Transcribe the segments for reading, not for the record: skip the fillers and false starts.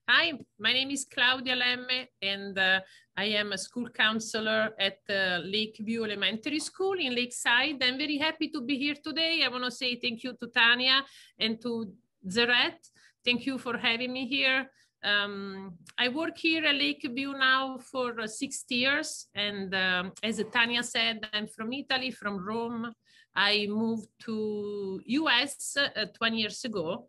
Hi, my name is Claudia Lemme, and I am a school counselor at Lakeview Elementary School in Lakeside. I'm very happy to be here today. I want to say thank you to Tanya and to Zeret. Thank you for having me here. I work here at Lakeview now for 6 years, and as Tanya said, I'm from Italy, from Rome. I moved to US 20 years ago,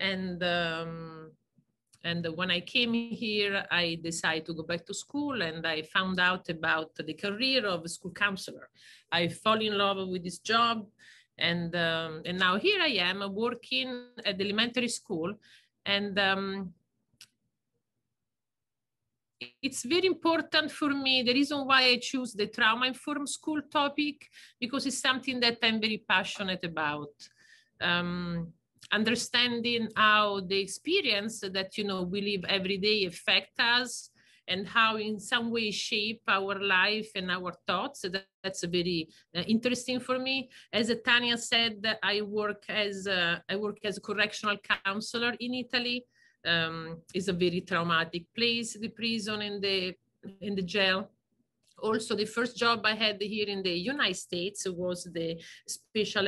and when I came here, I decided to go back to school, and I found out about the career of a school counselor. I fell in love with this job, and now here I am working at the elementary school. And it's very important for me. The reason why I choose the trauma-informed school topic, because it's something that I'm very passionate about. Understanding how the experience that we live every day affect us, and how in some way shape our life and our thoughts. That's very interesting for me. As Tanya said, I work as a correctional counselor in Italy. Is a very traumatic place, the prison and the jail. Also, the first job I had here in the United States was the special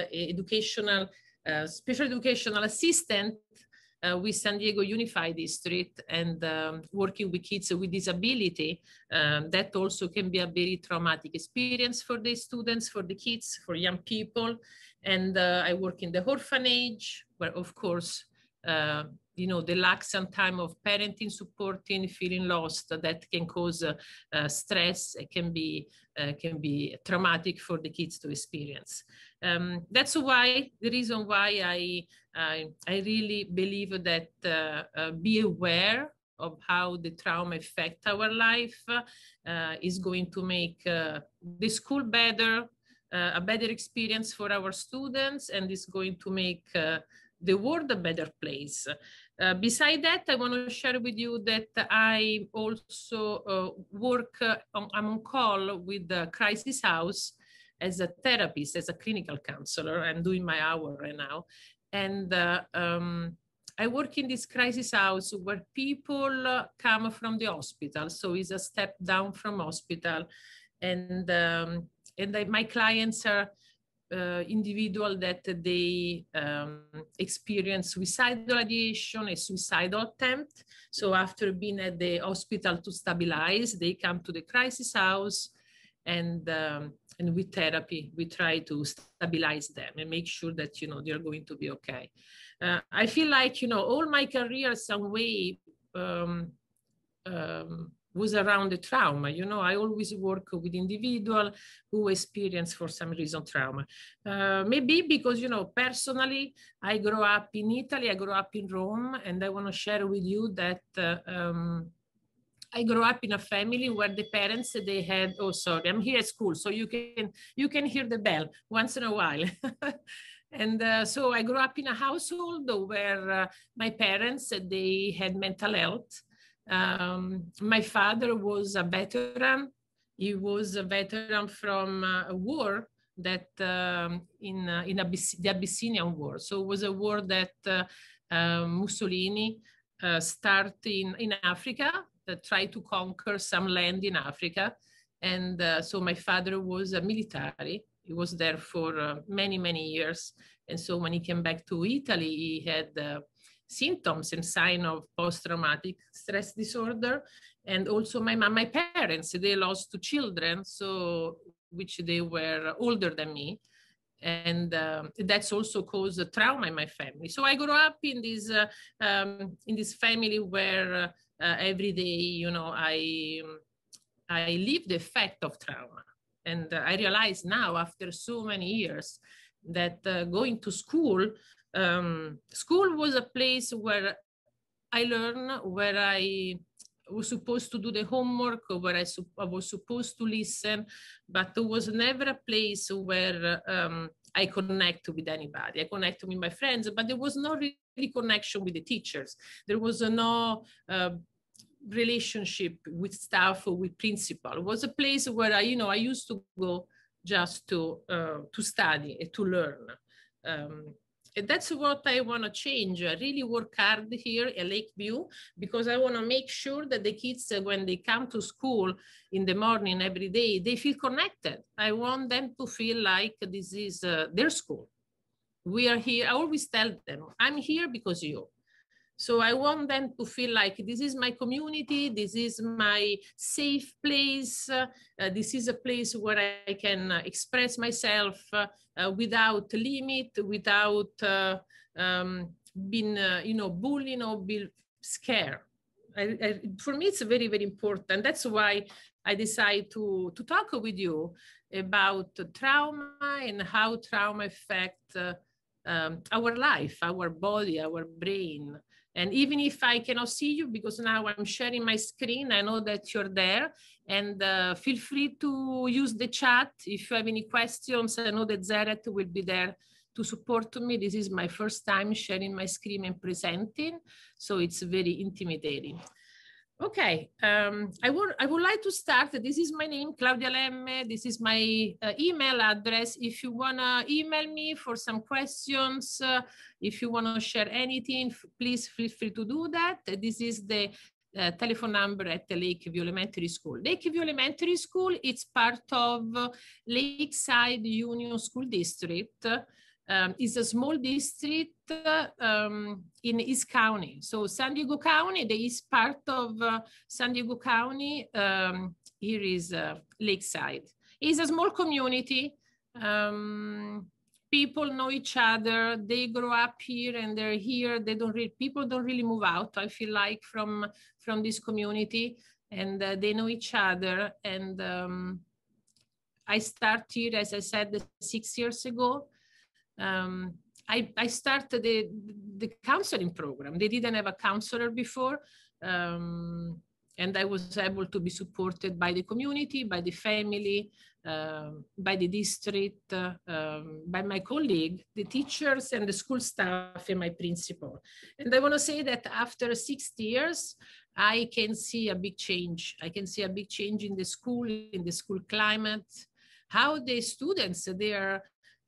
educational assistant with San Diego Unified District, and working with kids with disability. That also can be a very traumatic experience for the students, for the kids, for young people. And I work in the orphanage, where, of course, the lack time of parenting, supporting, feeling lost, that can cause stress. It can be traumatic for the kids to experience. That's why the reason why I really believe that be aware of how the trauma affect our life is going to make the school better, a better experience for our students, and is going to make the world a better place. Beside that, I want to share with you that I also I'm on call with the Crisis House as a therapist, as a clinical counselor. I'm doing my hour right now. And I work in this crisis house where people come from the hospital. So it's a step down from hospital. And my clients are individual that they experience suicidal ideation, a suicidal attempt. So after being at the hospital to stabilize, they come to the crisis house, and with therapy, we try to stabilize them and make sure that they're going to be okay. I feel like all my career some way was around the trauma. I always work with individuals who experience for some reason trauma. Maybe because, personally, I grew up in Italy, I grew up in Rome, and I want to share with you that I grew up in a family where the parents, they had, oh, sorry, I'm here at school, so you can hear the bell once in a while. And so I grew up in a household where my parents, they had mental health. My father was a veteran. He was a veteran from a war that the Abyssinian War. So it was a war that Mussolini started in Africa, that tried to conquer some land in Africa. And so my father was a military. He was there for many, many years. And so when he came back to Italy, he had symptoms and signs of post-traumatic stress disorder. And also my parents, they lost 2 children, so which they were older than me. And that's also caused trauma in my family. So I grew up in this family where every day, I live the effect of trauma. And I realize now, after so many years, that going to school, school was a place where I learned, where I was supposed to do the homework, where I was supposed to listen, but there was never a place where I connect with anybody. I connect with my friends, but there was no really connection with the teachers. There was no relationship with staff or with principal. It was a place where I used to go just to study and to learn. And that's what I want to change. I really work hard here at Lakeview because I want to make sure that the kids, when they come to school in the morning every day, they feel connected. I want them to feel like this is their school. We are here. I always tell them, I'm here because of you. So I want them to feel like this is my community, this is my safe place, this is a place where I can express myself without limit, without being, bullied or be scared. For me, it's very, very important. That's why I decided to talk with you about trauma and how trauma affects our life, our body, our brain. And even if I cannot see you, because now I'm sharing my screen, I know that you're there. And feel free to use the chat. If you have any questions, I know that Zeret will be there to support me. This is my first time sharing my screen and presenting, so it's very intimidating. Okay, I would like to start. This is my name, Claudia Lemme. This is my email address. If you wanna email me for some questions, if you wanna share anything, please feel free to do that. This is the telephone number at the Lakeview Elementary School. Lakeview Elementary School, it's part of Lakeside Union School District. Is a small district in East County. So San Diego County, the east part of San Diego County, here is Lakeside. It's a small community. People know each other. They grow up here and they're here. People don't really move out, I feel like, from this community, and they know each other. And I started here, as I said, 6 years ago. I started the counseling program. They didn't have a counselor before. And I was able to be supported by the community, by the family, by the district, by my colleague, the teachers and the school staff and my principal. And I want to say that after 6 years, I can see a big change. I can see a big change in the school climate, how the students, they are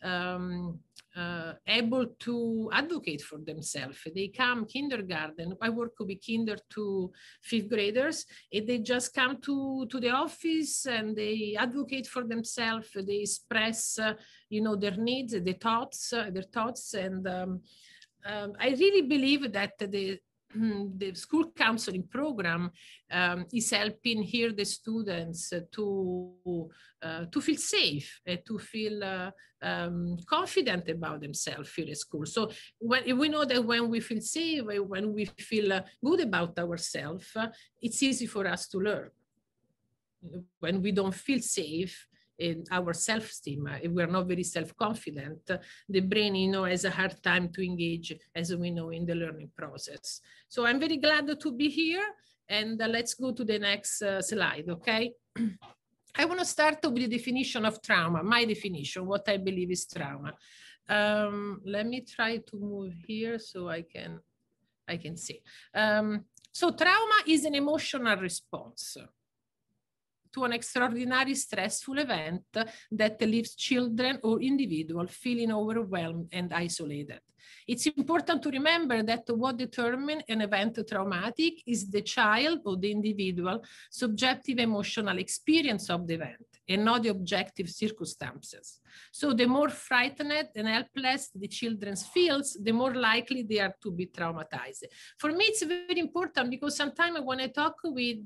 able to advocate for themselves. They come kindergarten. I work with kinder to 5th graders, and they just come to the office and they advocate for themselves. They express, their needs, their thoughts, and I really believe that the school counseling program is helping here the students to feel safe, to feel confident about themselves here at school. So we know that when we feel safe, when we feel good about ourselves, it's easy for us to learn. When we don't feel safe, in our self-esteem, if we're not very self-confident, the brain, has a hard time to engage, as we know, in the learning process. So I'm very glad to be here, and let's go to the next slide, okay? I want to start with the definition of trauma, my definition, what I believe is trauma. Let me try to move here so I can see. So trauma is an emotional response to an extraordinary stressful event that leaves children or individuals feeling overwhelmed and isolated. It's important to remember that what determines an event traumatic is the child or the individual subjective emotional experience of the event and not the objective circumstances. So the more frightened and helpless the children feels, the more likely they are to be traumatized. For me, it's very important because sometimes when I talk with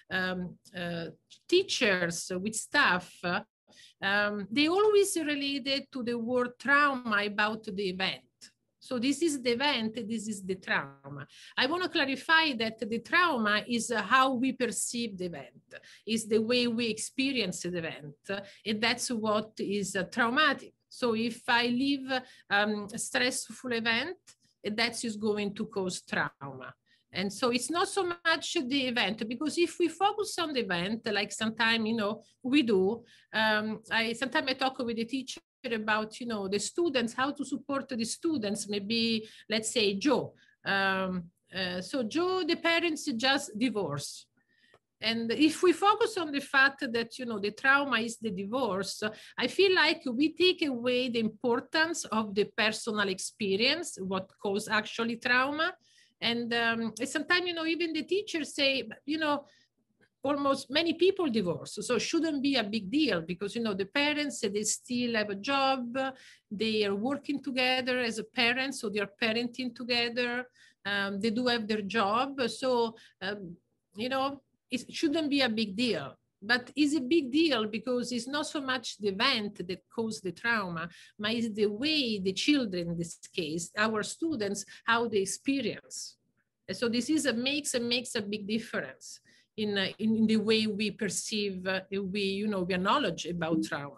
teachers, with staff, they always related to the word trauma about the event. So this is the event, this is the trauma. I want to clarify that the trauma is how we perceive the event, is the way we experience the event, and that's what is traumatic. So if I live a stressful event, that is going to cause trauma. And so it's not so much the event, because if we focus on the event, like sometimes, we do, sometimes I talk with the teacher about, the students, how to support the students, maybe, let's say, Joe. So Joe, the parents just divorced. And if we focus on the fact that, you know, the trauma is the divorce, I feel like we take away the importance of the personal experience, what caused actually trauma. And sometimes, you know, even the teachers say, you know, almost many people divorce, so it shouldn't be a big deal because, you know, the parents, they still have a job, they are working together as a parent, so they are parenting together, they do have their job, so you know, it shouldn't be a big deal. But it's a big deal because it's not so much the event that caused the trauma, but it's the way the children, in this case, our students, how they experience. And so this is makes a big difference in the way we perceive, we acknowledge about trauma.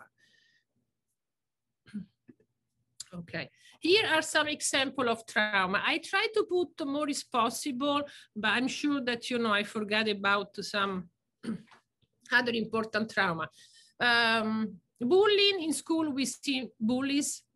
Okay, here are some examples of trauma. I try to put more as possible, but I'm sure that, you know, I forgot about some other important trauma. Bullying in school, we see bullies.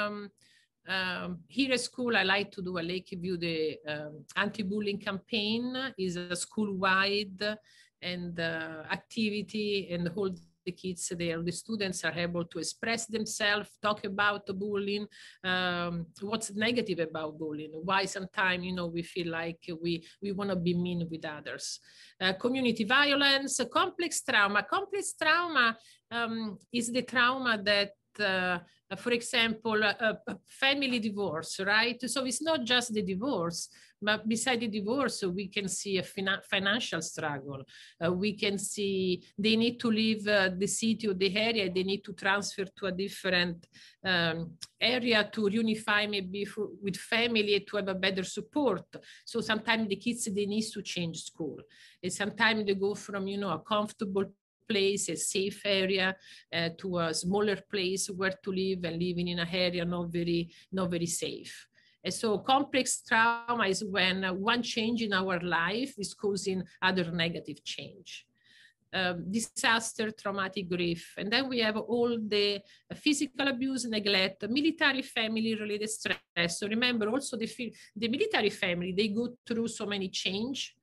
Here at school, I like to do a Lakeview, the anti-bullying campaign is a school-wide and activity, and hold the kids there, the students are able to express themselves, talk about the bullying, what's negative about bullying, why sometimes, you know, we feel like we want to be mean with others. Community violence, complex trauma. Complex trauma is the trauma that for example, a family divorce, right? So it's not just the divorce, but beside the divorce, we can see a financial struggle. We can see they need to leave the city or the area, they need to transfer to a different area to reunify maybe with family to have a better support. So sometimes the kids, they need to change school. And sometimes they go from, you know, a comfortable place, a safe area, to a smaller place where to live, and living in an area not very safe. And so complex trauma is when one change in our life is causing other negative change. Disaster, traumatic grief. And then we have all the physical abuse, neglect, military family related stress. So remember also the military family, they go through so many change.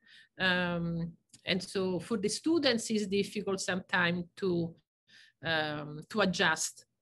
And so for the students, it's difficult sometimes to adjust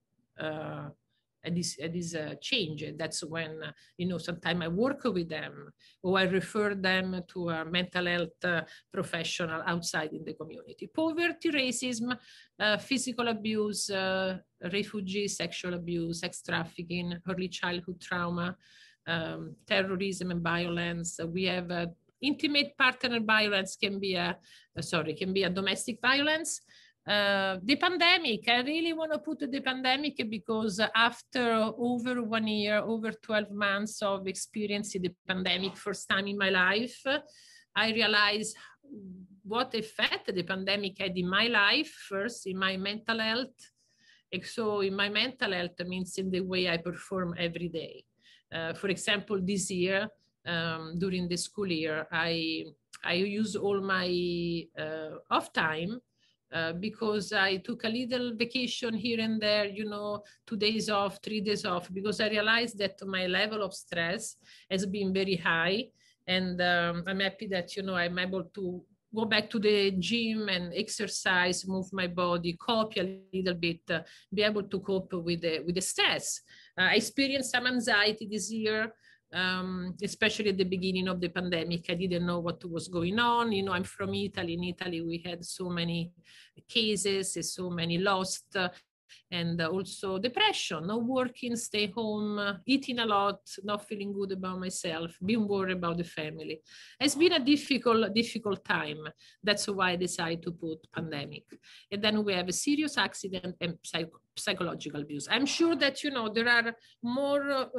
at this change. And that's when, you know, sometimes I work with them or I refer them to a mental health professional outside in the community. Poverty, racism, physical abuse, refugees, sexual abuse, sex trafficking, early childhood trauma, terrorism and violence. We have intimate partner violence, can be a domestic violence. The pandemic, I really want to put the pandemic because after over 1 year, over 12 months of experiencing the pandemic, first time in my life, I realized what effect the pandemic had in my life, first in my mental health. And so in my mental health means in the way I perform every day. For example, this year, during the school year, I use all my off time because I took a little vacation here and there, you know, 2 days off, 3 days off, because I realized that my level of stress has been very high. And I'm happy that, you know, I'm able to go back to the gym and exercise, move my body, cope a little bit, be able to cope with the stress. I experienced some anxiety this year. Especially at the beginning of the pandemic, I didn't know what was going on. You know, I'm from Italy. In Italy, we had so many cases, so many lost, and also depression, not working, stay home, eating a lot, not feeling good about myself, being worried about the family. It's been a difficult time. That's why I decided to put pandemic. And then we have a serious accident and psychological abuse. I'm sure that, you know, there are more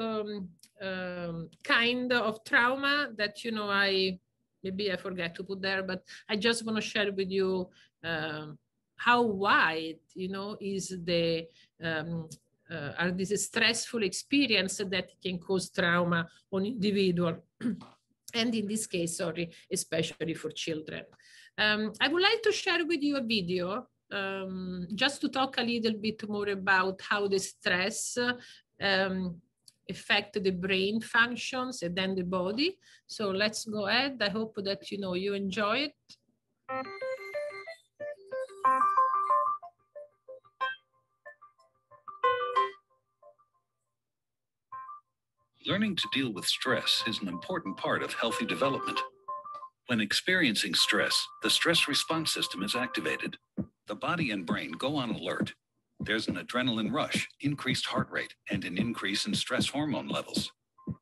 kind of trauma that, you know, maybe I forget to put there, but I just want to share with you how wide, you know, is the are these stressful experience that can cause trauma on individual, and in this case, sorry, especially for children. I would like to share with you a video just to talk a little bit more about how the stress affect the brain functions and then the body. So let's go ahead. I hope that, you know, you enjoy it. Learning to deal with stress is an important part of healthy development. When experiencing stress, the stress response system is activated. The body and brain go on alert. There's an adrenaline rush, increased heart rate, and an increase in stress hormone levels.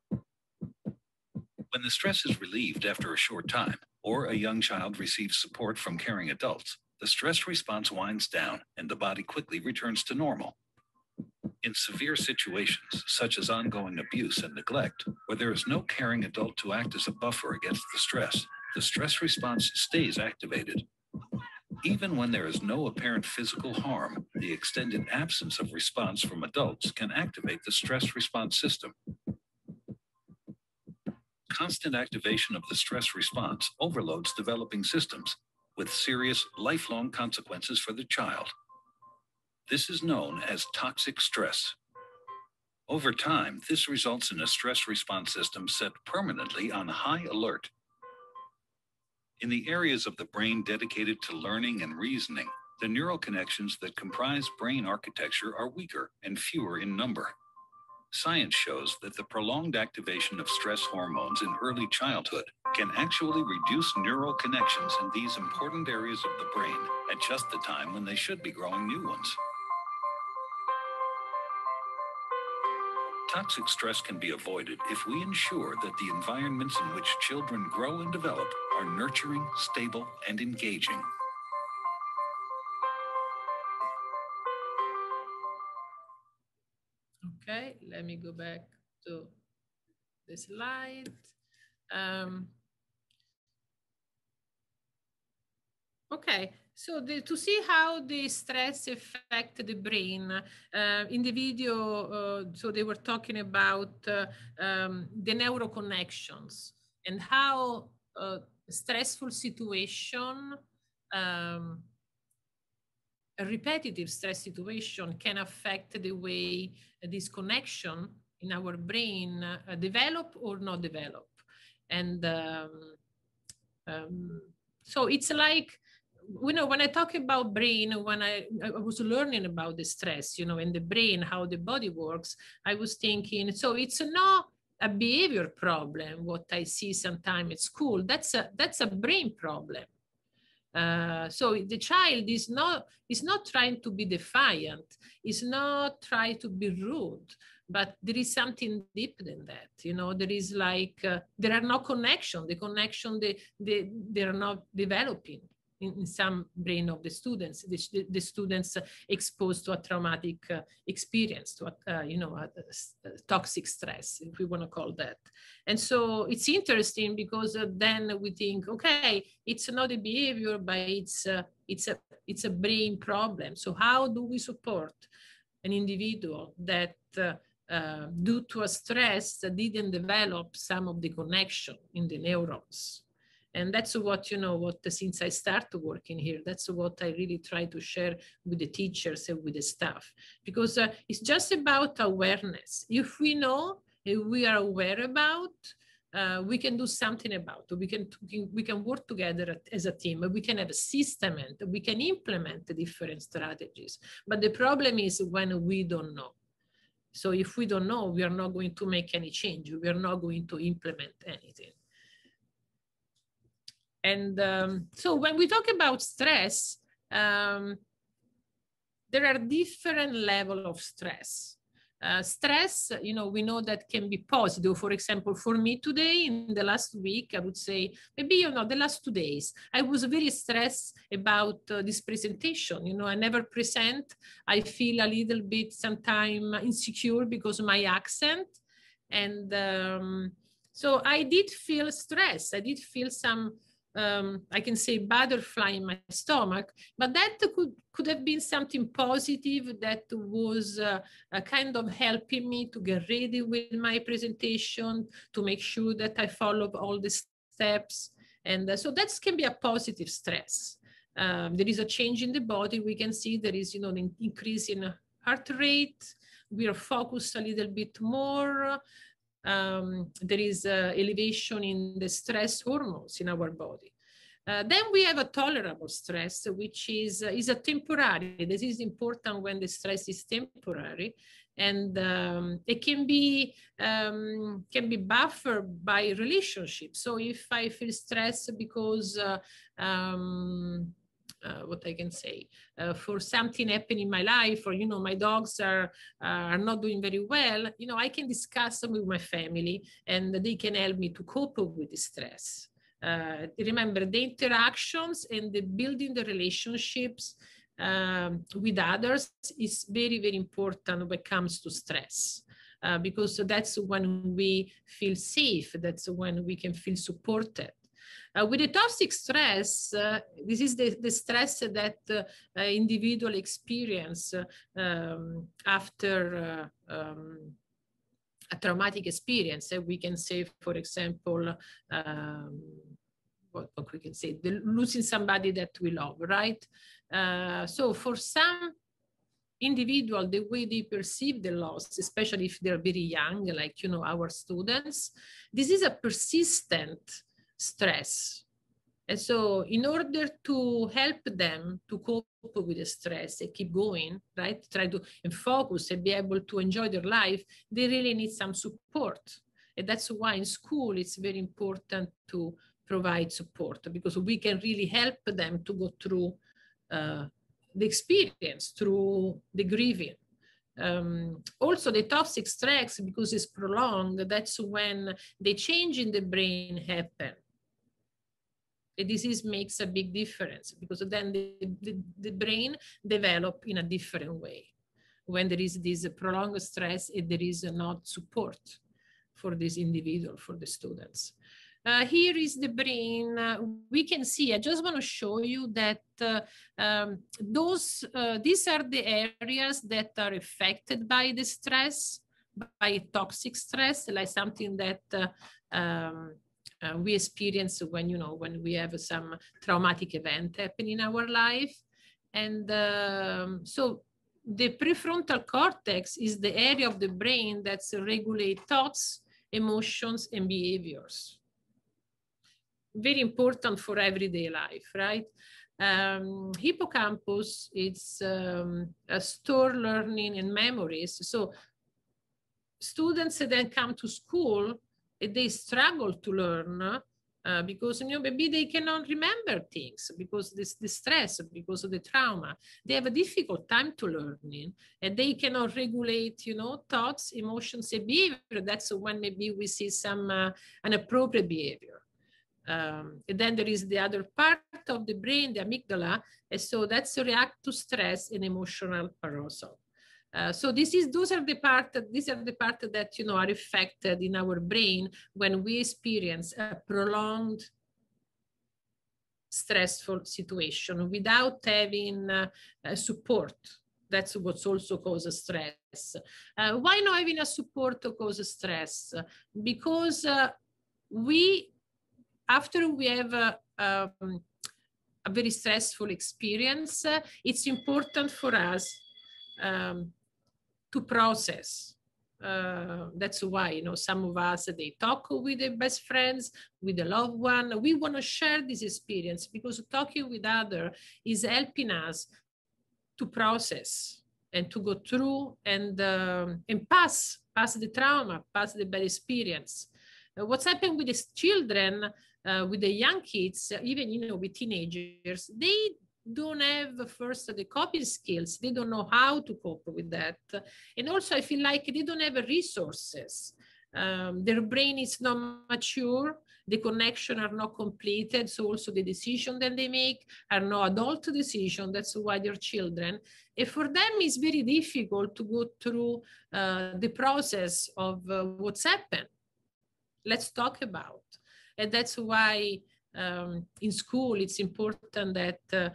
When the stress is relieved after a short time, or a young child receives support from caring adults, the stress response winds down and the body quickly returns to normal. In severe situations, such as ongoing abuse and neglect, where there is no caring adult to act as a buffer against the stress response stays activated. Even when there is no apparent physical harm, the extended absence of response from adults can activate the stress response system. Constant activation of the stress response overloads developing systems, with serious lifelong consequences for the child. This is known as toxic stress. Over time, this results in a stress response system set permanently on high alert. In the areas of the brain dedicated to learning and reasoning, the neural connections that comprise brain architecture are weaker and fewer in number. Science shows that the prolonged activation of stress hormones in early childhood can actually reduce neural connections in these important areas of the brain at just the time when they should be growing new ones. Toxic stress can be avoided if we ensure that the environments in which children grow and develop are nurturing, stable, and engaging. Okay, let me go back to the slide. Okay, so to see how the stress affect the brain, in the video, so they were talking about the neuroconnections and how stressful situation, a repetitive stress situation can affect the way this connection in our brain develop or not develop. And so it's like, you know, when I talk about brain, when I was learning about the stress, you know, in the brain, how the body works, I was thinking, so it's not a behavior problem, what I see sometimes at school, that's a brain problem. So the child is not trying to be defiant, is not trying to be rude, but there is something deeper than that. You know, there is like, there are no connection. The connection, they are not developing in some brain of the students. The students exposed to a traumatic experience, to a toxic stress, if we want to call that. And so it's interesting because then we think, okay, it's not a behavior, but it's a brain problem. So how do we support an individual that due to a stress didn't develop some of the connection in the neurons? And that's what, since I started working here, that's what I really try to share with the teachers and with the staff, because it's just about awareness. If we know, if we are aware about, we can do something about it. We can work together as a team. We can have a system and we can implement the different strategies. But the problem is when we don't know. So if we don't know, we are not going to make any change. We are not going to implement anything. And so when we talk about stress, there are different levels of stress. Stress, we know that can be positive. For example, for me today, in the last week, I would say, maybe, the last 2 days, I was very stressed about this presentation. I never present. I feel a little bit sometimes insecure because of my accent. And so I did feel stress. I did feel some, I can say, butterfly in my stomach, but that could have been something positive that was kind of helping me to get ready with my presentation, to make sure that I followed all the steps. And so that can be a positive stress. There is a change in the body. We can see there is, an increase in heart rate. We are focused a little bit more. There is elevation in the stress hormones in our body. Then we have a tolerable stress, which is a temporary. This is important when the stress is temporary. And it can be buffered by relationships. So if I feel stressed because what I can say, for something happening in my life, or, my dogs are not doing very well, I can discuss with my family and they can help me to cope with the stress. Remember, the interactions and the building the relationships with others is very, very important when it comes to stress. Because that's when we feel safe, that's when we can feel supported. With the toxic stress, this is the stress that individual experience after a traumatic experience. We can say, for example, what we can say, losing somebody that we love, right? So for some individual, the way they perceive the loss, especially if they're very young, like, our students, this is a persistent stress. And so in order to help them to cope with the stress and keep going, right, try to focus and be able to enjoy their life, they really need some support. And that's why in school it's very important to provide support, because we can really help them to go through the experience, through the grieving. Also the toxic stress, because it's prolonged, that's when the change in the brain happen. The disease makes a big difference, because then the brain develop in a different way when there is this prolonged stress and there is not support for this individual, for the students. Here is the brain. We can see, I just want to show you that these are the areas that are affected by the stress, by toxic stress, like something that we experience when, when we have some traumatic event happen in our life. And so the prefrontal cortex is the area of the brain that regulates thoughts, emotions, and behaviors. Very important for everyday life, right? Hippocampus, it's store learning and memories. So students then come to school and they struggle to learn because, maybe they cannot remember things because the stress, because of the trauma. They have a difficult time to learning, and they cannot regulate, thoughts, emotions, and behavior. That's when maybe we see some inappropriate behavior. And then there is the other part of the brain, the amygdala, and so that's react to stress and emotional arousal. So these are the part that are affected in our brain when we experience a prolonged stressful situation without having support. That's what's also causes stress. Why not having a support to cause stress? Because after we have a very stressful experience, it's important for us to process. That's why, some of us, they talk with their best friends, with a loved one. We want to share this experience because talking with others is helping us to process and to go through and pass the trauma, pass the bad experience. What's happened with the children, with the young kids, even, with teenagers, they don't have first the coping skills. They don't know how to cope with that. And also I feel like they don't have resources. Their brain is not mature. The connection are not completed. So also the decision that they make are no adult decision. That's why they're children. And for them, it's very difficult to go through the process of what's happened. Let's talk about. And that's why in school, it's important that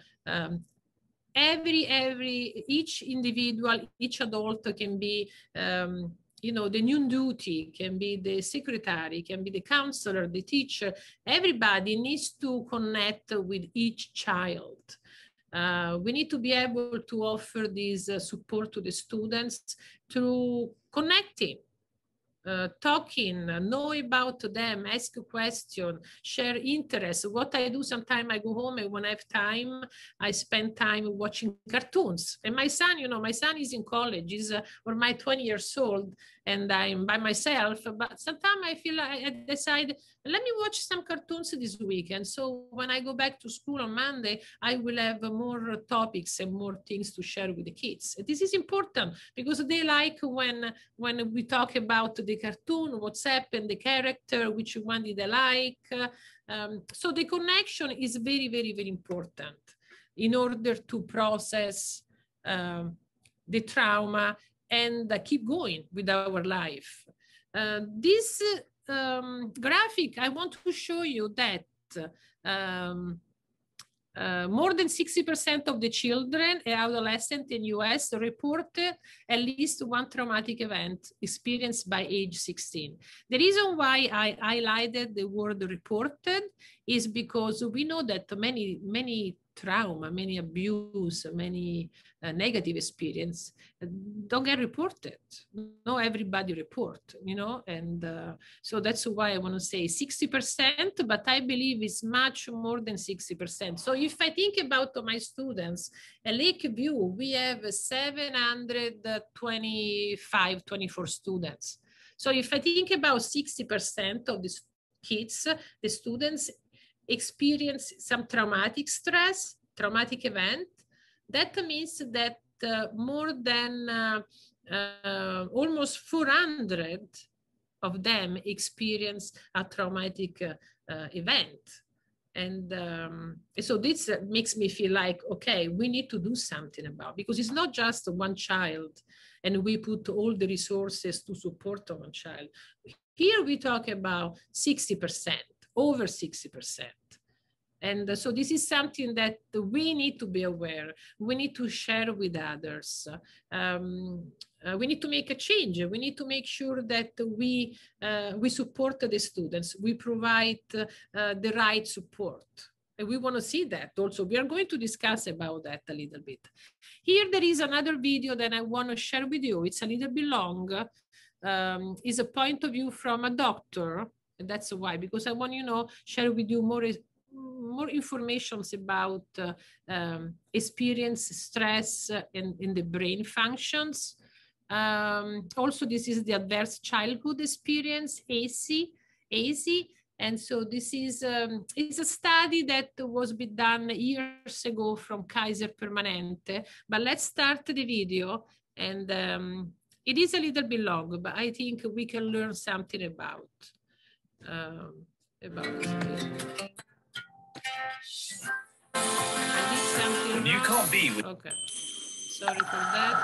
each individual, each adult can be, the new duty, can be the secretary, can be the counselor, the teacher. Everybody needs to connect with each child. We need to be able to offer this support to the students through connecting. talking, know about them, ask a question, share interests. What I do sometimes, I go home and when I have time, I spend time watching cartoons. And my son, you know, my son is in college, he's or my 20 years old, and I'm by myself. But sometimes I feel I decide, let me watch some cartoons this weekend. So when I go back to school on Monday, I will have more topics and more things to share with the kids. This is important because they like when we talk about the cartoon, what's happened, the character, which one did they like. So the connection is very, very, very important in order to process the trauma and keep going with our life. This graphic, I want to show you that more than 60% of the children and adolescents in the US reported at least one traumatic event experienced by age 16. The reason why I highlighted the word reported is because we know that many trauma, many abuse, many negative experience don't get reported. No, everybody report, you know, and so that's why I want to say 60%, but I believe it's much more than 60%. So if I think about my students, at Lakeview, we have 24 students. So if I think about 60% of these kids, the students experience some traumatic stress, traumatic event, that means that more than almost 400 of them experience a traumatic event. And so this makes me feel like, okay, we need to do something about, because it's not just one child and we put all the resources to support one child. Here we talk about 60%, over 60%. And so this is something that we need to be aware. We need to share with others. We need to make a change. We need to make sure that we support the students. We provide the right support. And we want to see that also. We are going to discuss about that a little bit. Here there is another video that I want to share with you. It's a little bit long. It's a point of view from a doctor. And that's why, because I want, you know, share with you more information about experience stress in the brain functions. Also, this is the adverse childhood experience, ACE. And so this is it's a study that was done years ago from Kaiser Permanente. But let's start the video. And it is a little bit long, but I think we can learn something about it. When you can't be with... Okay, sorry for that.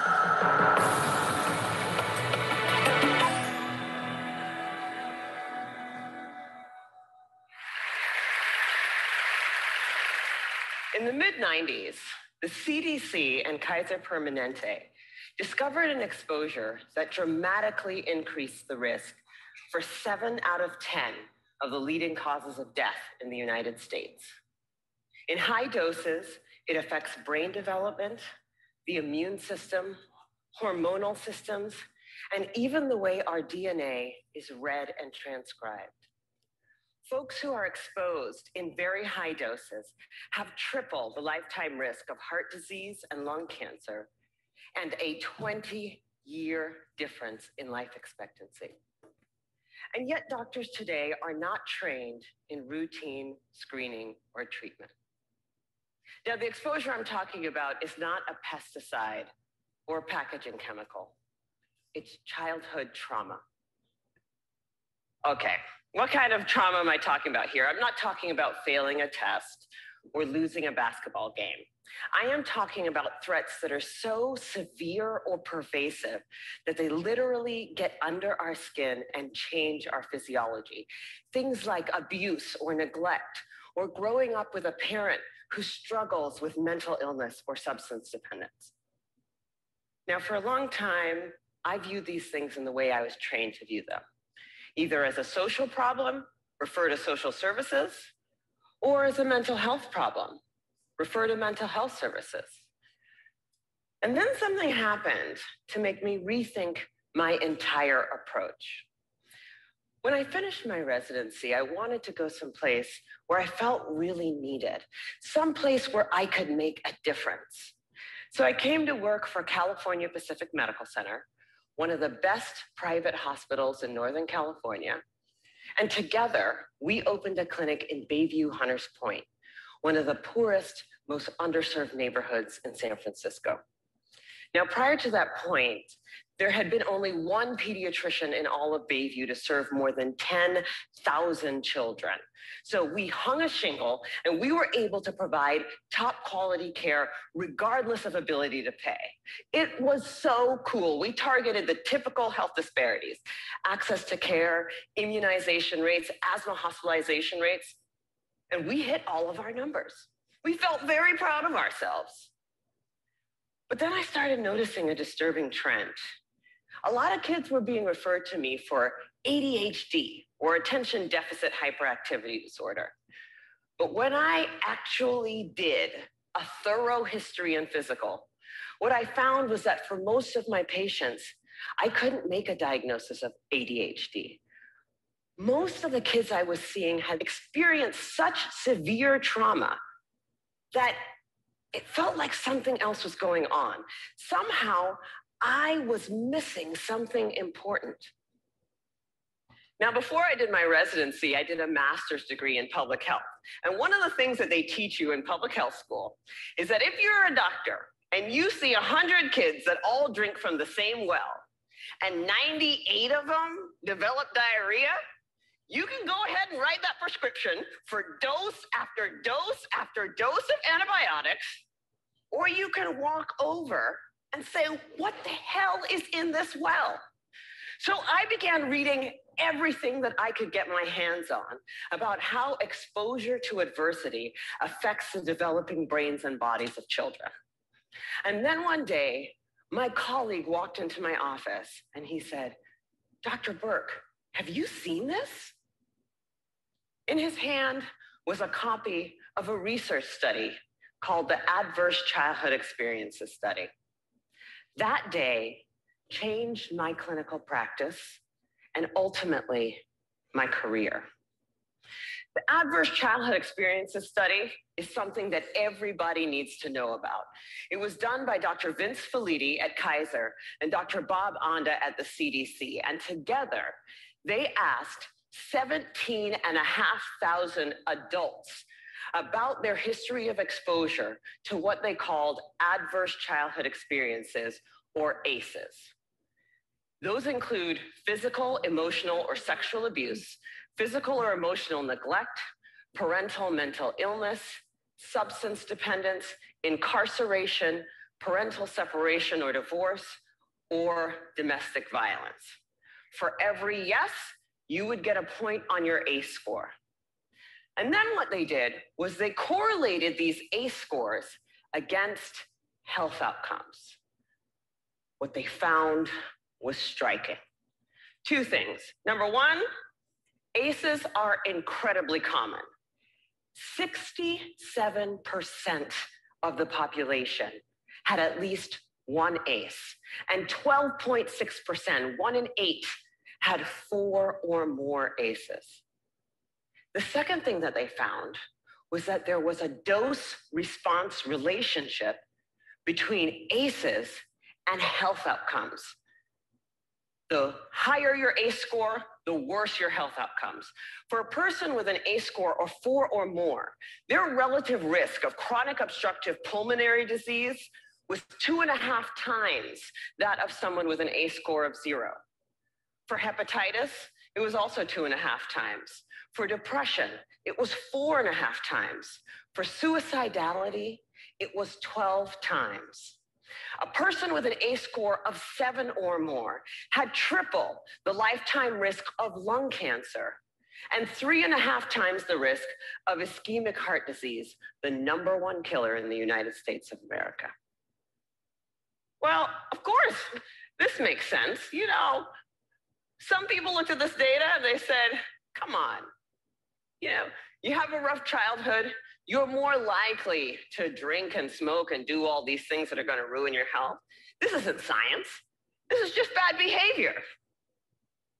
In the mid-90s, the CDC and Kaiser Permanente discovered an exposure that dramatically increased the risk for 7 out of 10 of the leading causes of death in the United States. In high doses, it affects brain development, the immune system, hormonal systems, and even the way our DNA is read and transcribed. Folks who are exposed in very high doses have triple the lifetime risk of heart disease and lung cancer, and a 20-year difference in life expectancy. And yet doctors today are not trained in routine screening or treatment. Now, the exposure I'm talking about is not a pesticide or packaging chemical. It's childhood trauma. Okay, what kind of trauma am I talking about here? I'm not talking about failing a test or losing a basketball game. I am talking about threats that are so severe or pervasive that they literally get under our skin and change our physiology. Things like abuse or neglect, or growing up with a parent who struggles with mental illness or substance dependence. Now, for a long time, I viewed these things in the way I was trained to view them, either as a social problem, refer to social services, or as a mental health problem, refer to mental health services. And then something happened to make me rethink my entire approach. When I finished my residency, I wanted to go someplace where I felt really needed, someplace where I could make a difference. So I came to work for California Pacific Medical Center, one of the best private hospitals in Northern California. And together, we opened a clinic in Bayview Hunters Point, one of the poorest, most underserved neighborhoods in San Francisco. Now, prior to that point, there had been only one pediatrician in all of Bayview to serve more than 10,000 children. So we hung a shingle and we were able to provide top quality care regardless of ability to pay. It was so cool. We targeted the typical health disparities, access to care, immunization rates, asthma hospitalization rates, and we hit all of our numbers. We felt very proud of ourselves. But then I started noticing a disturbing trend. A lot of kids were being referred to me for ADHD, or attention deficit hyperactivity disorder. But when I actually did a thorough history and physical, what I found was that for most of my patients, I couldn't make a diagnosis of ADHD. Most of the kids I was seeing had experienced such severe trauma that it felt like something else was going on. Somehow, I was missing something important. Now, before I did my residency, I did a master's degree in public health. And one of the things that they teach you in public health school is that if you're a doctor and you see 100 kids that all drink from the same well, and 98 of them develop diarrhea, you can go ahead and write that prescription for dose after dose after dose of antibiotics, or you can walk over and say, what the hell is in this well? So I began reading everything that I could get my hands on about how exposure to adversity affects the developing brains and bodies of children. And then one day, my colleague walked into my office and he said, Dr. Burke, have you seen this? In his hand was a copy of a research study called the Adverse Childhood Experiences Study. That day changed my clinical practice and ultimately my career. The Adverse Childhood Experiences Study is something that everybody needs to know about. It was done by Dr. Vince Felitti at Kaiser and Dr. Bob Anda at the CDC. And together, they asked 17,500 adults about their history of exposure to what they called adverse childhood experiences, or ACEs. Those include physical, emotional, or sexual abuse, physical or emotional neglect, parental mental illness, substance dependence, incarceration, parental separation or divorce, or domestic violence. For every yes, you would get a point on your ACE score. And then what they did was they correlated these ACE scores against health outcomes. What they found was striking. Two things. Number one, ACEs are incredibly common. 67% of the population had at least one ACE, and 12.6%, 1 in 8, had 4 or more ACEs. The second thing that they found was that there was a dose-response relationship between ACEs and health outcomes. The higher your ACE score, the worse your health outcomes. For a person with an ACE score of 4 or more, their relative risk of chronic obstructive pulmonary disease was 2.5 times that of someone with an ACE score of 0. For hepatitis, it was also 2.5 times. For depression, it was 4.5 times. For suicidality, it was 12 times. A person with an ACE score of 7 or more had triple the lifetime risk of lung cancer and 3.5 times the risk of ischemic heart disease, the #1 killer in the United States of America. Well, of course, this makes sense. You know, some people looked at this data and they said, come on, you know, you have a rough childhood, you're more likely to drink and smoke and do all these things that are going to ruin your health. This isn't science. This is just bad behavior.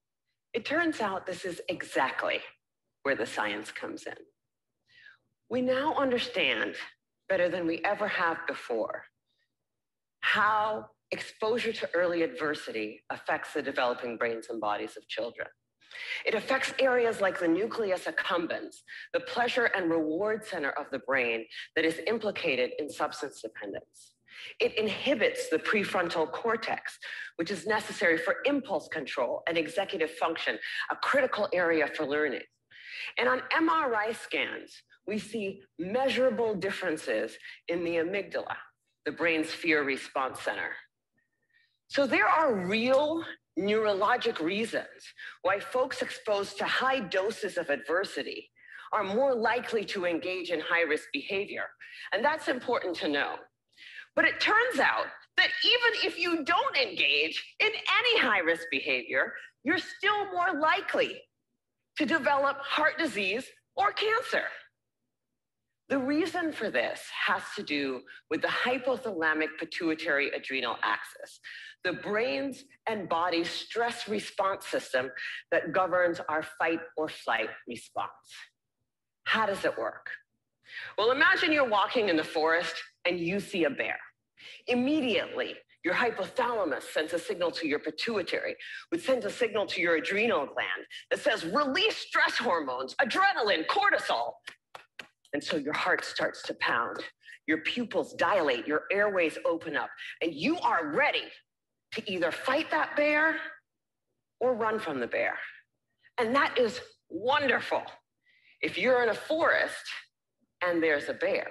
It turns out this is exactly where the science comes in. We now understand better than we ever have before how exposure to early adversity affects the developing brains and bodies of children. It affects areas like the nucleus accumbens, the pleasure and reward center of the brain that is implicated in substance dependence. It inhibits the prefrontal cortex, which is necessary for impulse control and executive function, a critical area for learning. And on MRI scans, we see measurable differences in the amygdala, the brain's fear response center. So there are real neurologic reasons why folks exposed to high doses of adversity are more likely to engage in high-risk behavior. And that's important to know. But it turns out that even if you don't engage in any high-risk behavior, you're still more likely to develop heart disease or cancer. The reason for this has to do with the hypothalamic pituitary adrenal axis, the brain's and body's stress response system that governs our fight or flight response. How does it work? Well, imagine you're walking in the forest and you see a bear. Immediately, your hypothalamus sends a signal to your pituitary, which sends a signal to your adrenal gland that says, release stress hormones, adrenaline, cortisol. And so your heart starts to pound, your pupils dilate, your airways open up, and you are ready to either fight that bear or run from the bear. And that is wonderful if you're in a forest and there's a bear.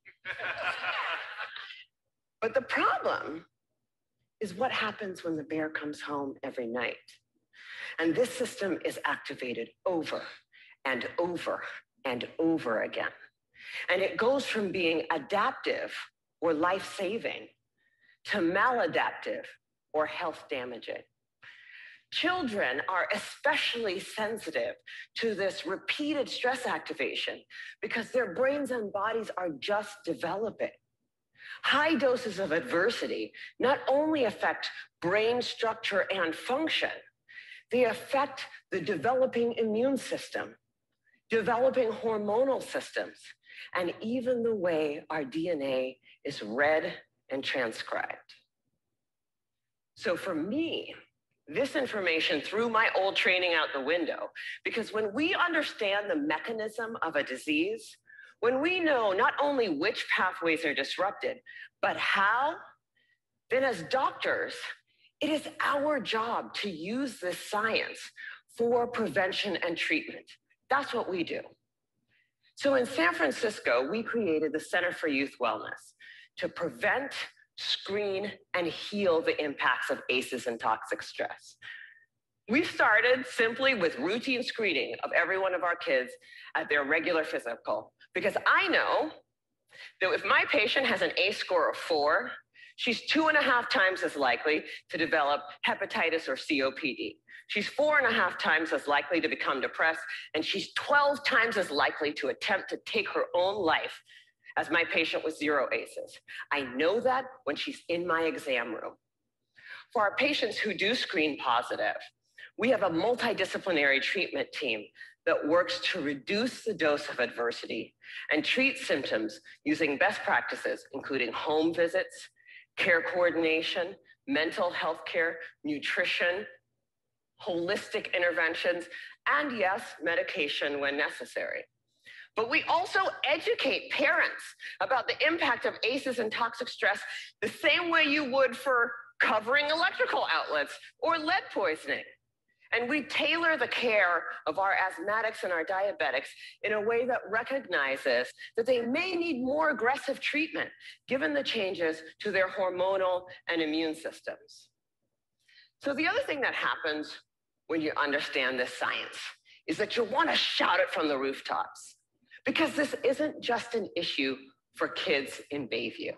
But the problem is what happens when the bear comes home every night. And this system is activated over and over and over again. And it goes from being adaptive or life-saving to maladaptive or health-damaging. Children are especially sensitive to this repeated stress activation because their brains and bodies are just developing. High doses of adversity not only affect brain structure and function, they affect the developing immune system, developing hormonal systems, and even the way our DNA is read and transcribed. So for me, this information threw my old training out the window, because when we understand the mechanism of a disease, when we know not only which pathways are disrupted, but how, then as doctors, it is our job to use this science for prevention and treatment. That's what we do. So in San Francisco, we created the Center for Youth Wellness to prevent, screen, and heal the impacts of ACEs and toxic stress. We started simply with routine screening of every one of our kids at their regular physical, because I know that if my patient has an ACE score of 4, she's 2.5 times as likely to develop hepatitis or COPD. She's 4.5 times as likely to become depressed, and she's 12 times as likely to attempt to take her own life as my patient with 0 ACEs. I know that when she's in my exam room. For our patients who do screen positive, we have a multidisciplinary treatment team that works to reduce the dose of adversity and treat symptoms using best practices, including home visits, care coordination, mental health care, nutrition, holistic interventions, and yes, medication when necessary. But we also educate parents about the impact of ACEs and toxic stress the same way you would for covering electrical outlets or lead poisoning. And we tailor the care of our asthmatics and our diabetics in a way that recognizes that they may need more aggressive treatment given the changes to their hormonal and immune systems. So the other thing that happens when you understand this science is that you want to shout it from the rooftops, because this isn't just an issue for kids in Bayview.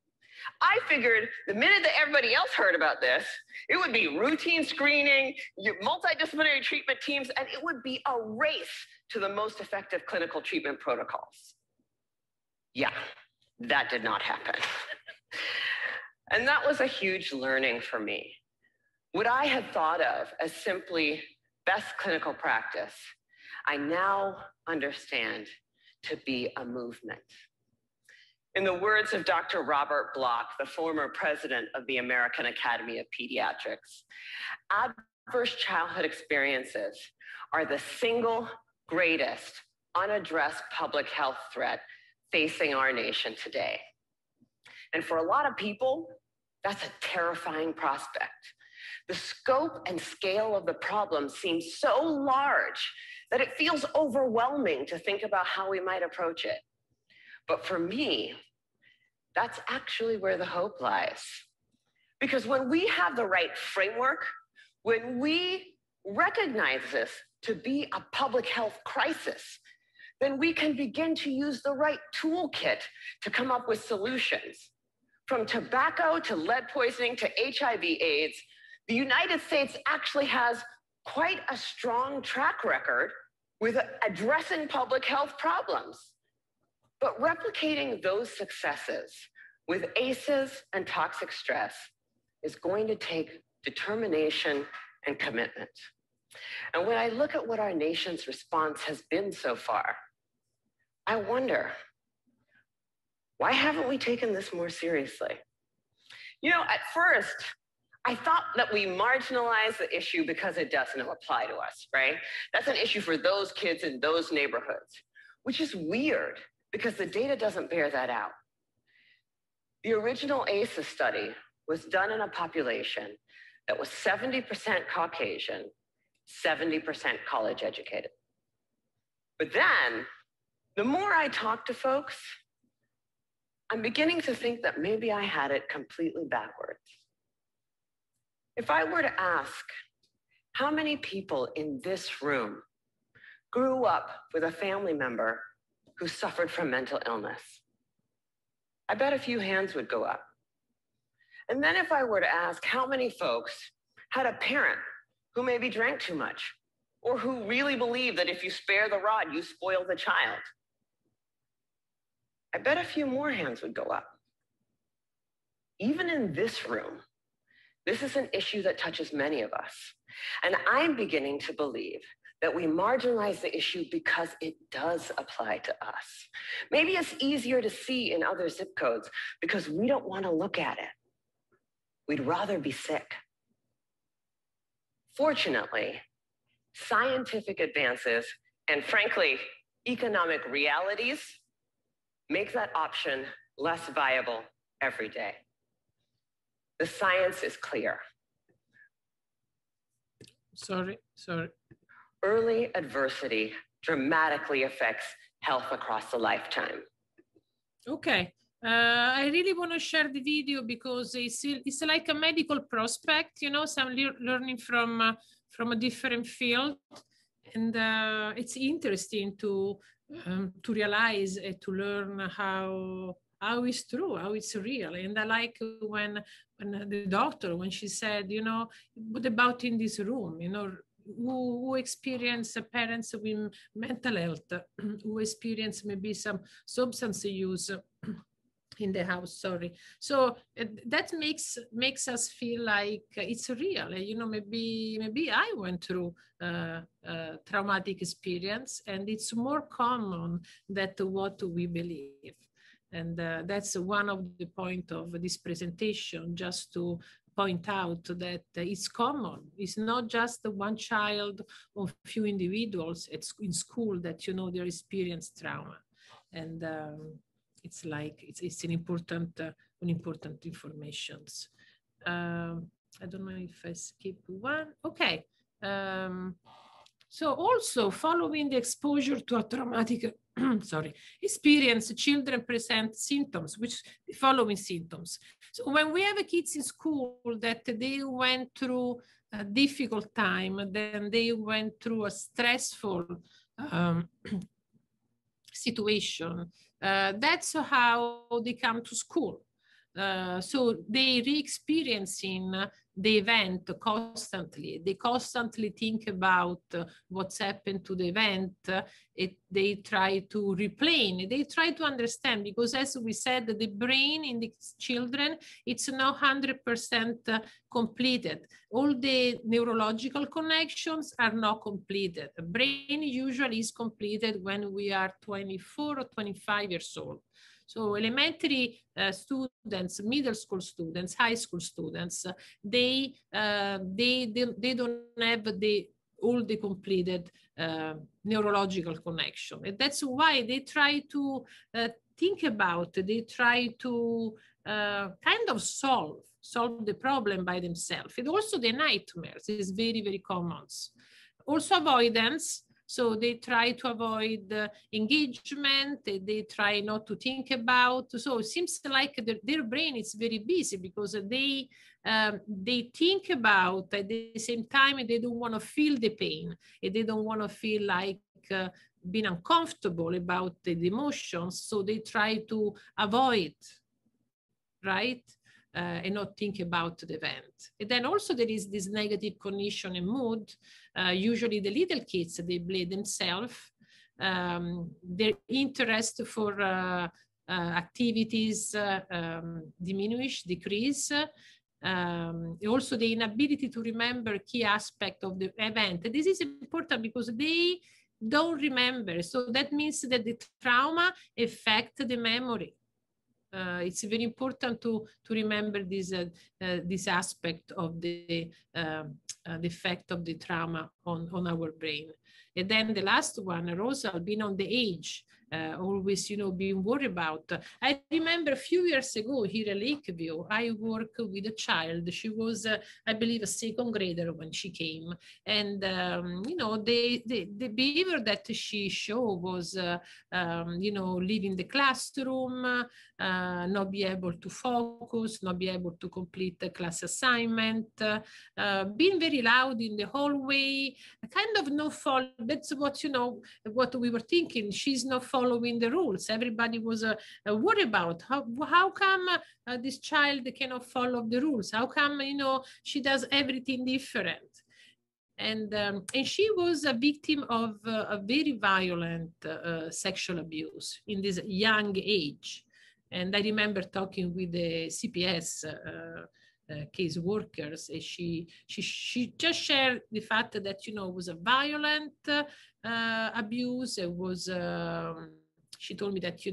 I figured the minute that everybody else heard about this, it would be routine screening, multidisciplinary treatment teams, and it would be a race to the most effective clinical treatment protocols. Yeah, that did not happen. And that was a huge learning for me. What I had thought of as simply best clinical practice, I now understand to be a movement. In the words of Dr. Robert Block, the former president of the American Academy of Pediatrics, adverse childhood experiences are the single greatest unaddressed public health threat facing our nation today. And for a lot of people, that's a terrifying prospect. The scope and scale of the problem seems so large that it feels overwhelming to think about how we might approach it. But for me, that's actually where the hope lies. Because when we have the right framework, when we recognize this to be a public health crisis, then we can begin to use the right toolkit to come up with solutions. From tobacco to lead poisoning to HIV/AIDS, the United States actually has quite a strong track record with addressing public health problems. But replicating those successes with ACEs and toxic stress is going to take determination and commitment. And when I look at what our nation's response has been so far, I wonder, why haven't we taken this more seriously? You know, at first, I thought that we marginalized the issue because it doesn't apply to us, right? That's an issue for those kids in those neighborhoods, which is weird because the data doesn't bear that out. The original ACEs study was done in a population that was 70% Caucasian, 70% college educated. But then, the more I talk to folks, I'm beginning to think that maybe I had it completely backwards. If I were to ask how many people in this room grew up with a family member who suffered from mental illness, I bet a few hands would go up. And then if I were to ask how many folks had a parent who maybe drank too much, or who really believed that if you spare the rod, you spoil the child, I bet a few more hands would go up. Even in this room, this is an issue that touches many of us. And I'm beginning to believe that we marginalize the issue because it does apply to us. Maybe it's easier to see in other zip codes because we don't want to look at it. We'd rather be sick. Fortunately, scientific advances and frankly, economic realities make that option less viable every day. The science is clear. Sorry. Early adversity dramatically affects health across a lifetime. Okay. I really want to share the video because it's like a medical prospect, you know, some learning from a different field. And it's interesting to realize and to learn how it's true, how it's real. And I like when the doctor, when she said, you know, what about in this room, you know, who experience parents with mental health, who experience maybe some substance use in the house, sorry. So that makes us feel like it's real. You know, maybe I went through a traumatic experience and it's more common than what we believe. And that's one of the points of this presentation, just to point out that it's common. It's not just one child or few individuals in school that, you know, they experience trauma. And it's like, it's an important information. I don't know if I skip one. Okay. So also following the exposure to a traumatic experience, children present symptoms, which the following symptoms. So when we have kids in school that they went through a difficult time, then they went through a stressful situation, that's how they come to school. So they re-experiencing the event constantly. They constantly think about what's happened to the event. They try to replay, they try to understand, because as we said, the brain in the children, it's not 100% completed. All the neurological connections are not completed. The brain usually is completed when we are 24 or 25 years old. So elementary students, middle school students, high school students, they don't have all the completed neurological connection. And that's why they try to think about, they try to kind of solve the problem by themselves. And also the nightmares is very, very common. Also avoidance. So they try to avoid engagement, they try not to think about. So it seems like their brain is very busy, because they think about, at the same time, they don't want to feel the pain, and they don't want to feel like being uncomfortable about the emotions. So they try to avoid, right? And not think about the event. And then also there is this negative cognition and mood. Usually the little kids, they blame themselves. Their interest for activities decrease. Also the inability to remember key aspect of the event. This is important because they don't remember. So that means that the trauma affects the memory. It's very important to remember this aspect of the effect of the trauma on our brain. And then the last one, Rosa, being on the age, always, being worried about. I remember a few years ago here at Lakeview, I worked with a child. She was, I believe, a second grader when she came. And, the behavior that she showed was, leaving the classroom, not be able to focus, not be able to complete the class assignment, being very loud in the hallway, kind of no follow. That's what, what we were thinking. She's not following the rules. Everybody was worried about how come this child cannot follow the rules? How come, she does everything different? And she was a victim of a very violent sexual abuse in this young age. And I remember talking with the CPS case workers, and she just shared the fact that it was a violent abuse. It was she told me that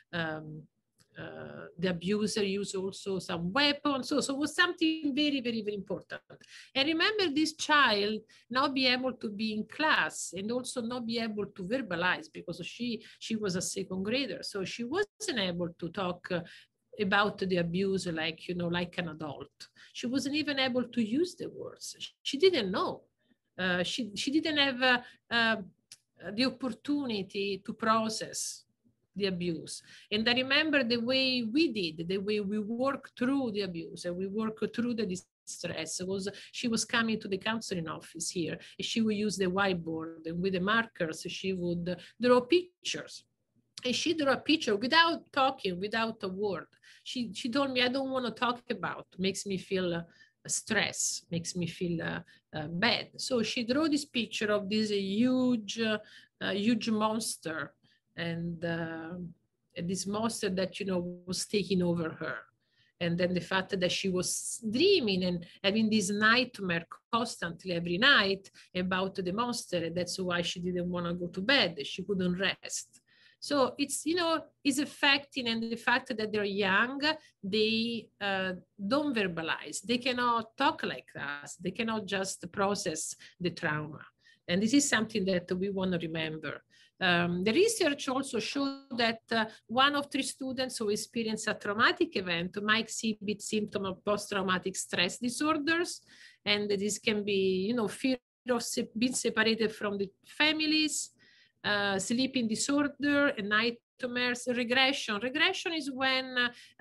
the abuser used also some weapons. So it was something very, very, very important. And remember, this child not be able to be in class and also not be able to verbalize, because she was a second grader. So she wasn't able to talk about the abuse like, like an adult. She wasn't even able to use the words. She didn't know. She didn't have the opportunity to process the abuse. And I remember the way we did, the way we worked through the abuse, and we worked through the distress. She was coming to the counseling office here, and she would use the whiteboard, and with the markers, she would draw pictures. And she drew a picture without talking, without a word. She told me, I don't want to talk about, makes me feel stress, makes me feel bad. So she drew this picture of this huge monster, and this monster that, was taking over her. And then the fact that she was dreaming and having this nightmare constantly every night about the monster. And that's why she didn't want to go to bed. She couldn't rest. So it's, is affecting, and the fact that they're young, they don't verbalize. They cannot talk like us. They cannot just process the trauma. And this is something that we want to remember. The research also showed that 1 of 3 students who experience a traumatic event might exhibit symptoms of post-traumatic stress disorders. And this can be, fear of being separated from the families, sleeping disorder, and nightmares. Regression. Regression is when,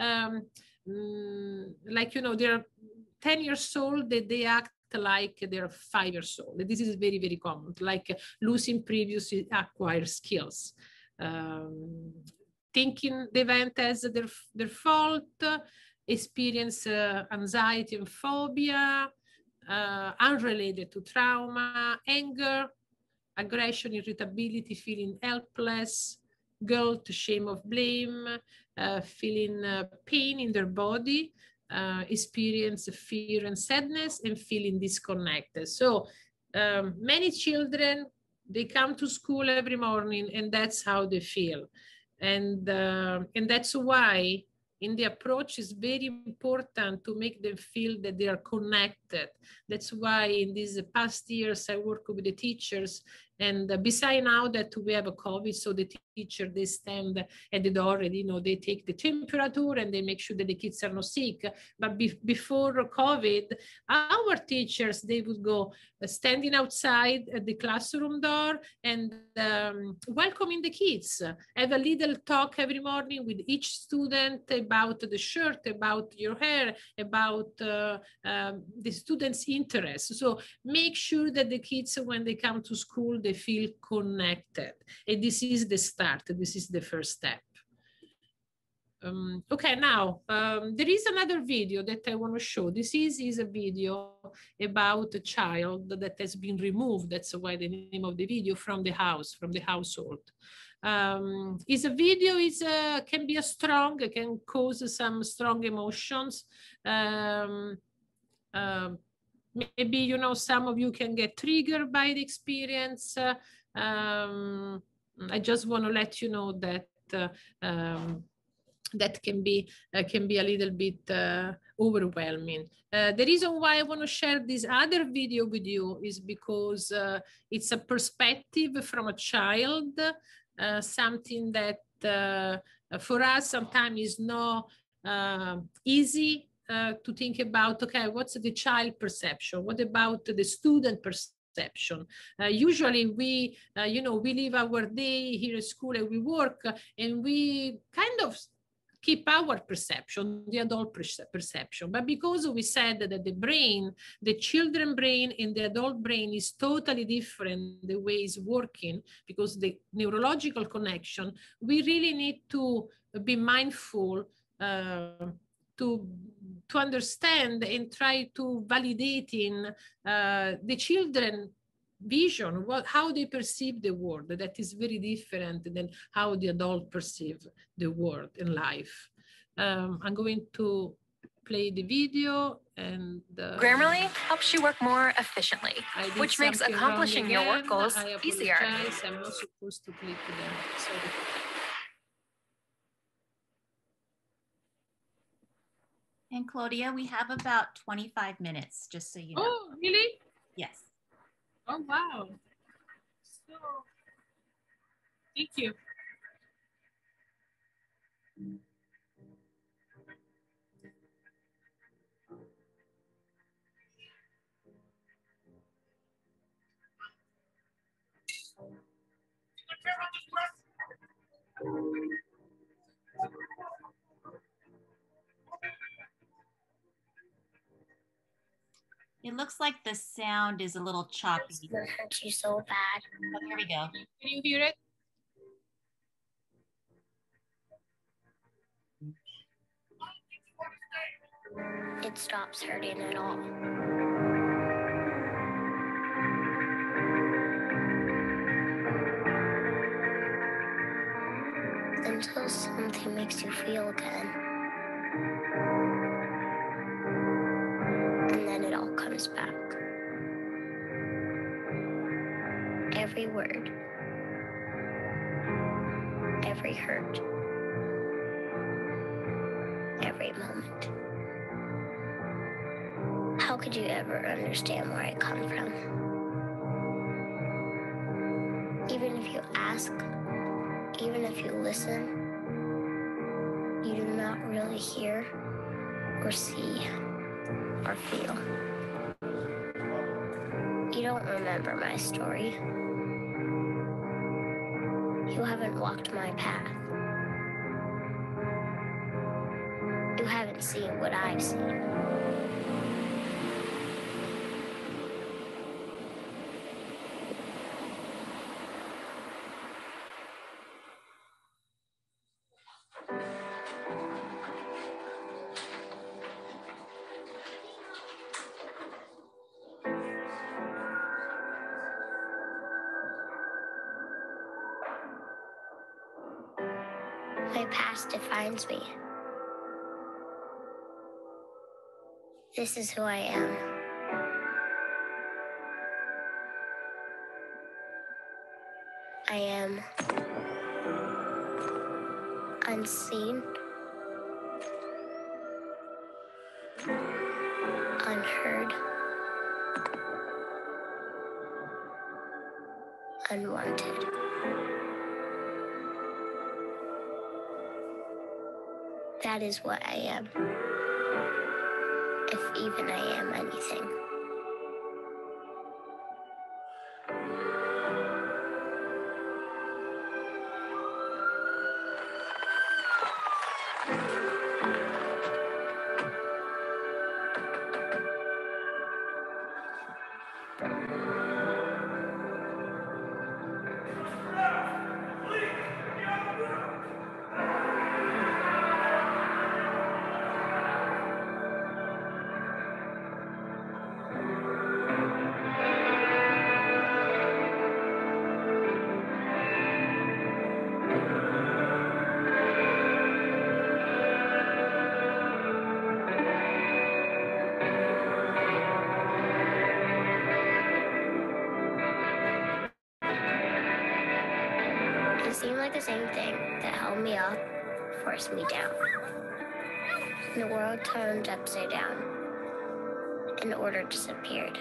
they're 10 years old, they act like they're 5 years old. This is very, very common, like losing previously acquired skills. Thinking the event as their fault, experience anxiety and phobia, unrelated to trauma, anger, aggression, irritability, feeling helpless, guilt, shame of blame, feeling pain in their body, experience fear and sadness, and feeling disconnected. So many children, they come to school every morning and that's how they feel. And that's why in the approach is very important to make them feel that they are connected. That's why in these past years, I work with the teachers, and beside now that we have a COVID, so the teacher, they stand at the door and, you know, they take the temperature and they make sure that the kids are not sick. But before COVID, our teachers, they would go standing outside at the classroom door and welcoming the kids, have a little talk every morning with each student about the shirt, about your hair, about the student's interests. So make sure that the kids, when they come to school, they feel connected. And this is the start. This is the first step. Okay, now there is another video that I want to show. This is a video about a child that has been removed. That's why the name of the video, from the house, from the household. Is a video can be strong, it can cause some strong emotions. Maybe, you know, some of you can get triggered by the experience. I just want to let you know that that can be a little bit overwhelming. The reason why I want to share this other video with you is because it's a perspective from a child, something that for us sometimes is not easy to think about. Okay, what's the child perception? What about the student perception? Usually we, you know, we live our day here at school and we work and we kind of keep our perception, the adult perception. But because we said that the brain, the children brain and the adult brain is totally different, the way it's working, because the neurological connection, we really need to be mindful to understand and try to validate in the children vision, how they perceive the world. That is very different than how the adult perceive the world in life. I'm going to play the video and Grammarly helps you work more efficiently, which makes accomplishing your work goals easier. I'm not supposed to click them. Sorry. And Claudia, we have about 25 minutes, just so you know. Oh, really? Yes. Oh, wow. So, thank you. It looks like the sound is a little choppy. It hurts you so bad. Oh, here we go. Can you hear it? It stops hurting at all. Until something makes you feel again. And then it all comes back. Every word. Every hurt. Every moment. How could you ever understand where I come from? Even if you ask, even if you listen, you do not really hear or see or feel. You don't remember my story. You haven't walked my path. You haven't seen what I've seen. My past defines me. This is who I am. I am unseen, unheard, unwanted. That is what I am, if even I am anything. It seemed like the same thing that held me up forced me down. The world turned upside down, and order disappeared.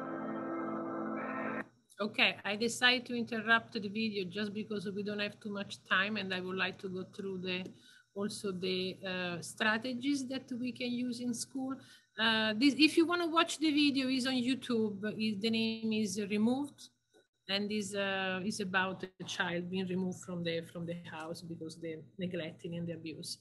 Okay, I decided to interrupt the video just because we don't have too much time, and I would like to go through also the strategies that we can use in school. If you want to watch the video, is on YouTube. The name is Removed, and is about a child being removed from the house because they're neglecting and the abuse.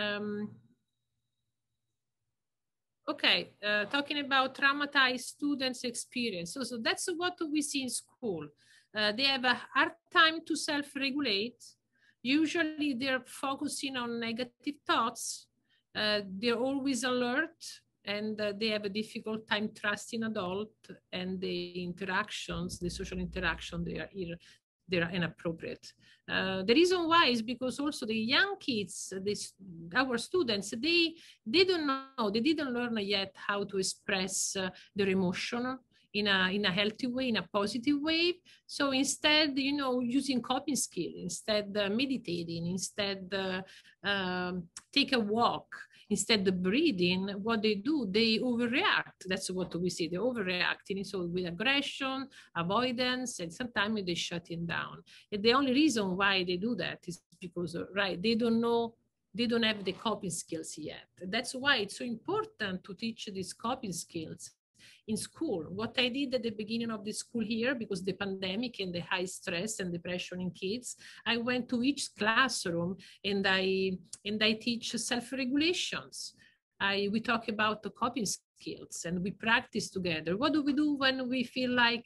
Okay, talking about traumatized students' experience. So that's what we see in school. They have a hard time to self-regulate. Usually they're focusing on negative thoughts. They're always alert, and they have a difficult time trusting adults, and the interactions, the social interaction, they're inappropriate. The reason why is because also the young kids, our students, they don't know, they didn't learn yet how to express their emotion in a healthy way, in a positive way. So instead, using coping skill, instead meditating, instead take a walk, instead of breathing, what they do, they overreact. That's what we see. They overreact, so with aggression, avoidance, and sometimes they shutting down. And the only reason why they do that is because, they don't know, they don't have the coping skills yet. That's why it's so important to teach these coping skills in school. What I did at the beginning of the school here, because the pandemic and the high stress and depression in kids, I went to each classroom and I teach self-regulations. We talk about the coping skills and we practice together. What do we do when we feel like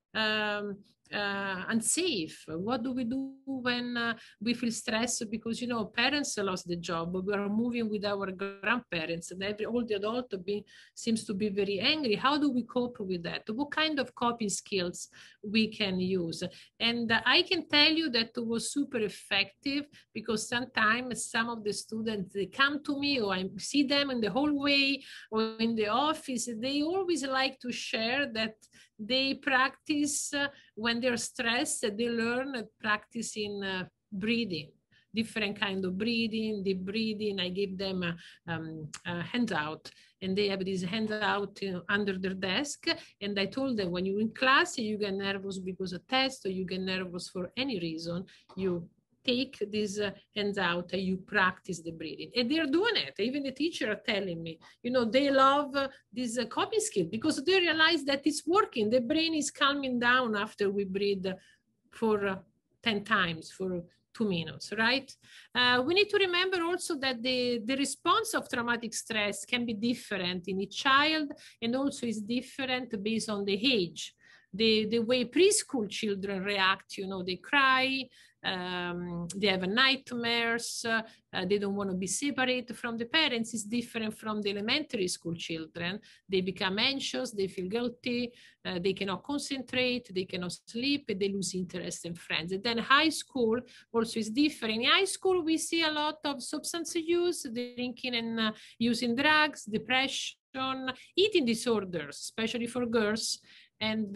unsafe? What do we do when we feel stressed because parents lost the job, we are moving with our grandparents, and all the adult seems to be very angry? How do we cope with that? What kind of coping skills we can use? And I can tell you that it was super effective, because sometimes some of the students, they come to me, or I see them in the hallway or in the office, they always like to share that they practice when they're stressed, they learn practicing breathing, different kind of breathing, deep breathing. I give them a handout, and they have this handout under their desk. And I told them, when you're in class, you get nervous because of test, or you get nervous for any reason, you take this handout and you practice the breathing. And they're doing it. Even the teacher are telling me, they love this coping skill, because they realize that it's working. The brain is calming down after we breathe for 10 times, for 2 minutes, right? We need to remember also that the response of traumatic stress can be different in each child, and also is different based on the age. The way preschool children react, they cry, they have nightmares, they don't want to be separated from the parents. It's different from the elementary school children. They become anxious, they feel guilty, they cannot concentrate, they cannot sleep, they lose interest in friends. And then high school also is different. In high school, we see a lot of substance use, drinking and using drugs, depression, eating disorders, especially for girls, and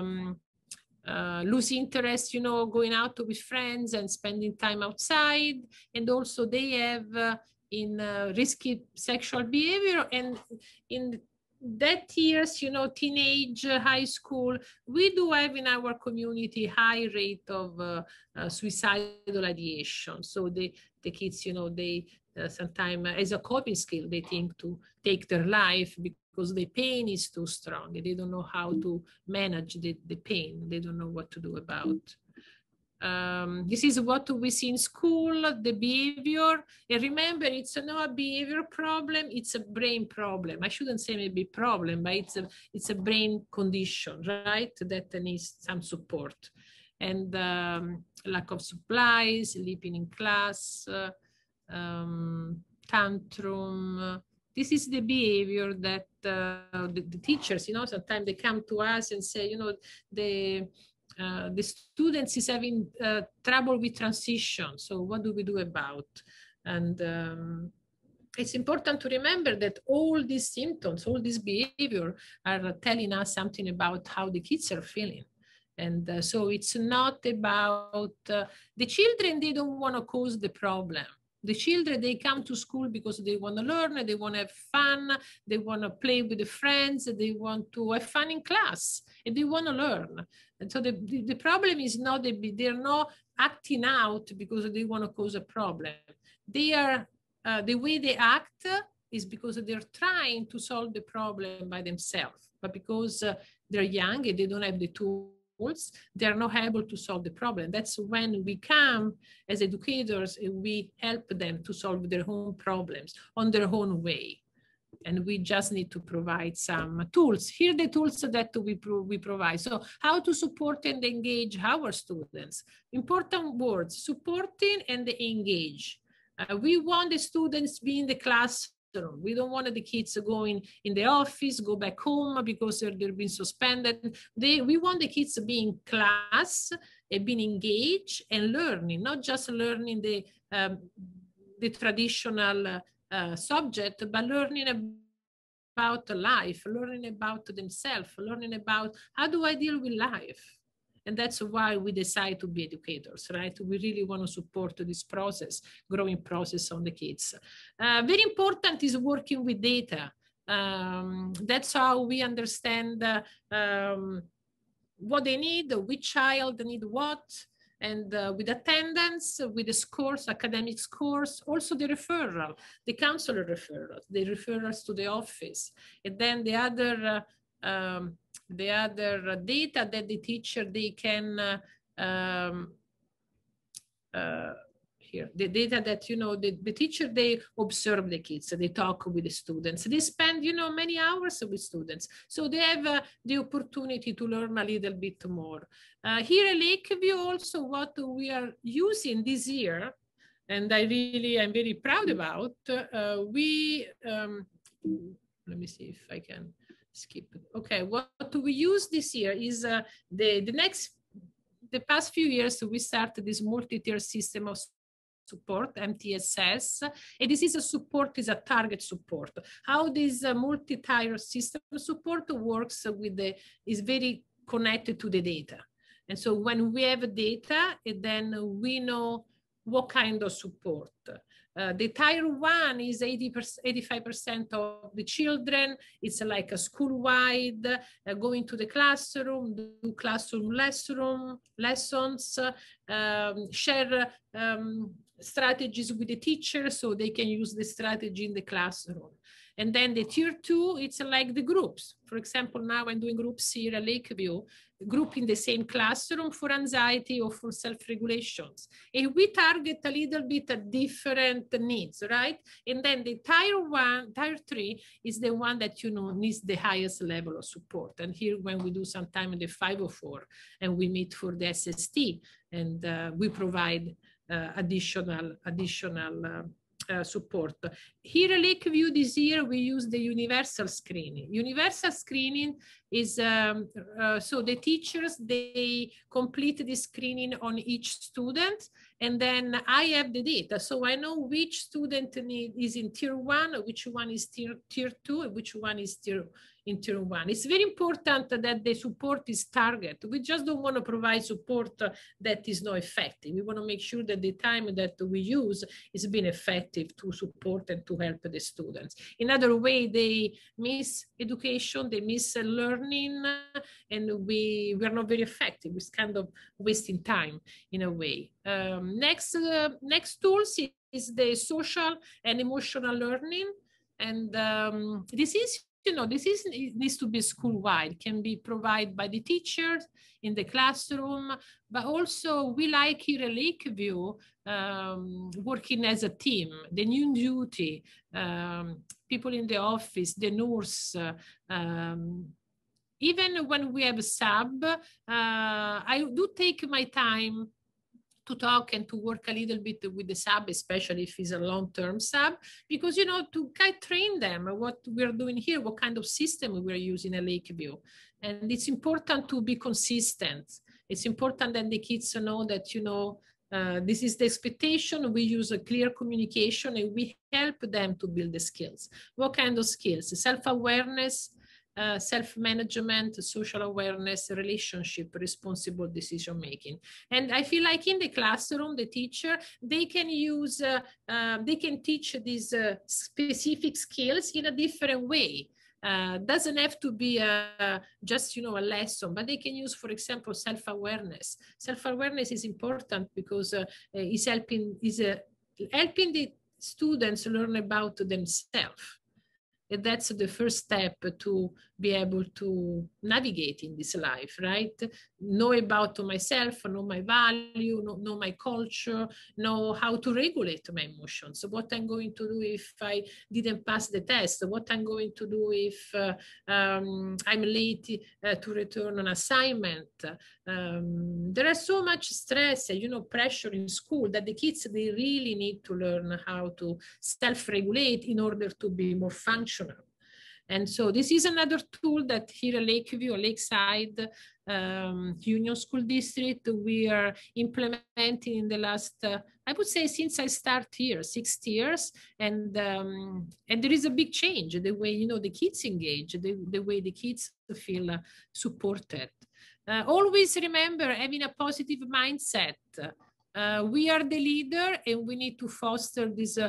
lose interest, you know, going out with friends and spending time outside. And also they have risky sexual behavior. And in that years, you know, teenage, high school, we do have in our community high rate of suicidal ideation. So the kids, you know, they sometimes as a coping skill, they think to take their life because the pain is too strong. They don't know how to manage the pain. They don't know what to do about. This is what we see in school, the behavior. And remember, it's not a behavior problem, it's a brain problem. I shouldn't say maybe problem, but it's a brain condition, right? That needs some support. And lack of supplies, sleeping in class, tantrum. This is the behavior that the teachers, you know, sometimes they come to us and say, you know, the students is having trouble with transition. So what do we do about? And it's important to remember that all these symptoms, all this behavior are telling us something about how the kids are feeling. And so it's not about the children, they don't want to cause the problem. The children, they come to school because they want to learn, they want to have fun, they want to play with the friends, they want to have fun in class, and they want to learn. And so the problem is not that they're not acting out because they want to cause a problem. They are, the way they act is because they're trying to solve the problem by themselves. But because they're young and they don't have the tools, they're not able to solve the problem. That's when we come as educators and we help them to solve their own problems on their own way. And we just need to provide some tools. Here are the tools that we provide. So how to support and engage our students. Important words, supporting and engage. We want the students be in the class. We don't want the kids going in the office, go back home because they're being suspended. We want the kids to be in class and being engaged and learning, not just learning the traditional subject, but learning about life, learning about themselves, learning about how do I deal with life. And that's why we decide to be educators, right? We really want to support this process, growing process on the kids. Very important is working with data. That's how we understand what they need, which child need what, and with attendance, with the scores, academic scores, also the referral, the counselor referrals, the referrals to the office, and then the other data that the teacher, they can, here, the data that, you know, the teacher, they observe the kids, they talk with the students, they spend, you know, many hours with students. So they have the opportunity to learn a little bit more. Here at Lakeview also, what we are using this year, and I'm very proud about, let me see if I can skip it. Okay, what we use this year is the past few years, we started this multi-tier system of support, MTSS, and this is a target support. How this multi-tier system support works is very connected to the data. And so when we have data, then we know what kind of support. The tier 1 is 85% of the children. It's like a school-wide, going to the classroom, do classroom lessons, share strategies with the teacher so they can use the strategy in the classroom. And then the tier 2, it's like the groups. For example, now I'm doing groups here at Lakeview, group in the same classroom for anxiety or for self-regulations. And we target a little bit at different needs, right? And then the tier 3 is the one that, you know, needs the highest level of support. And here when we do sometime in the 504 and we meet for the SST and we provide additional support. Here at Lakeview this year, we use the universal screening. Universal screening is, so the teachers, they complete the screening on each student, and then I have the data. So I know which student is in tier 1, which one is tier 2, and which one is in tier 1. It's very important that the support is targeted. We just don't want to provide support that is not effective. We want to make sure that the time that we use is being effective to support and to help the students. In other way, they miss education, they miss learning, and we are not very effective. It's kind of wasting time in a way. Next tools is the social and emotional learning. And this is, you know, it needs to be school-wide, can be provided by the teachers in the classroom, but also we like here at Lakeview working as a team, the new duty, people in the office, the nurse, even when we have a sub, I do take my time to talk and to work a little bit with the sub, especially if it's a long-term sub, because, you know, to kind of train them what we're doing here, what kind of system we're using at Lakeview. And it's important to be consistent. It's important that the kids know that, you know, this is the expectation. We use a clear communication and we help them to build the skills. What kind of skills? Self-awareness, self-management, social awareness, relationship, responsible decision-making. And I feel like in the classroom, the teacher, they can use, they can teach these specific skills in a different way. Doesn't have to be just, you know, a lesson, but they can use, for example, self-awareness. Self-awareness is important because it's helping the students learn about themselves. And that's the first step to be able to navigate in this life, right? Know about myself, know my value, know my culture, know how to regulate my emotions. So what I'm going to do if I didn't pass the test, what I'm going to do if I'm late to return an assignment. There is so much stress, you know, pressure in school that the kids, they really need to learn how to self-regulate in order to be more functional. And so this is another tool that here at Lakeview, Lakeside Union School District, we are implementing in the last, I would say since I started here, 6 years. And there is a big change, the way, you know, the kids engage, the way the kids feel supported. Always remember having a positive mindset. We are the leader and we need to foster this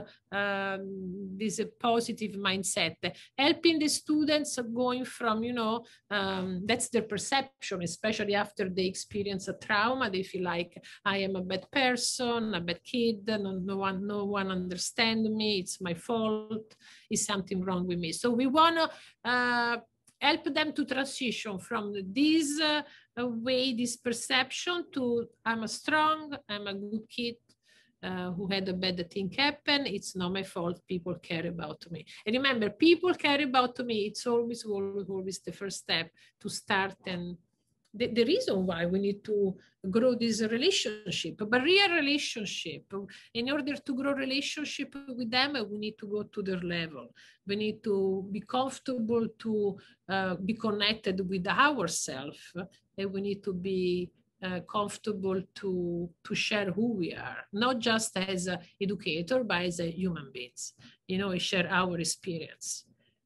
positive mindset, helping the students going from, you know, that's their perception, especially after they experience a trauma. They feel like I am a bad person, a bad kid, no one understands me, it's my fault, is something wrong with me. So we want to help them to transition from this way, this perception, to I'm strong, I'm a good kid who had a bad thing happen. It's not my fault. People care about me. And remember, people care about me. It's always the first step to start, and the reason why we need to grow this relationship, but real relationship. In order to grow relationship with them, we need to go to their level. We need to be comfortable to be connected with ourselves, and we need to be comfortable to share who we are, not just as an educator, but as a human beings, you know, share our experience.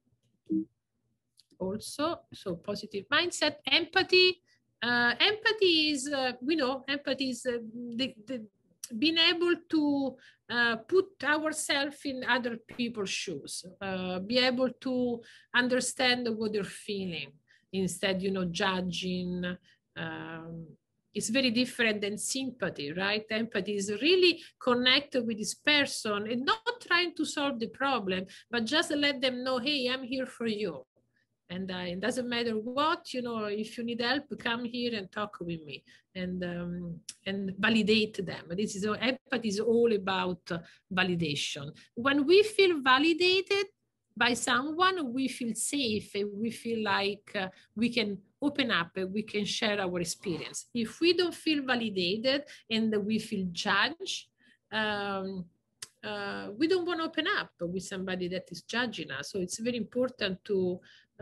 Also, so positive mindset, empathy. Empathy is, we know, empathy is being able to put ourselves in other people's shoes, be able to understand what they're feeling instead, you know, judging. it's very different than sympathy, right? Empathy is really connected with this person and not trying to solve the problem, but just let them know, hey, I'm here for you. And it doesn't matter what, you know, if you need help, come here and talk with me, and validate them. This is empathy is all about validation. When we feel validated by someone, we feel safe and we feel like we can open up and we can share our experience. If we don't feel validated and we feel judged, we don't want to open up with somebody that is judging us. So it's very important to,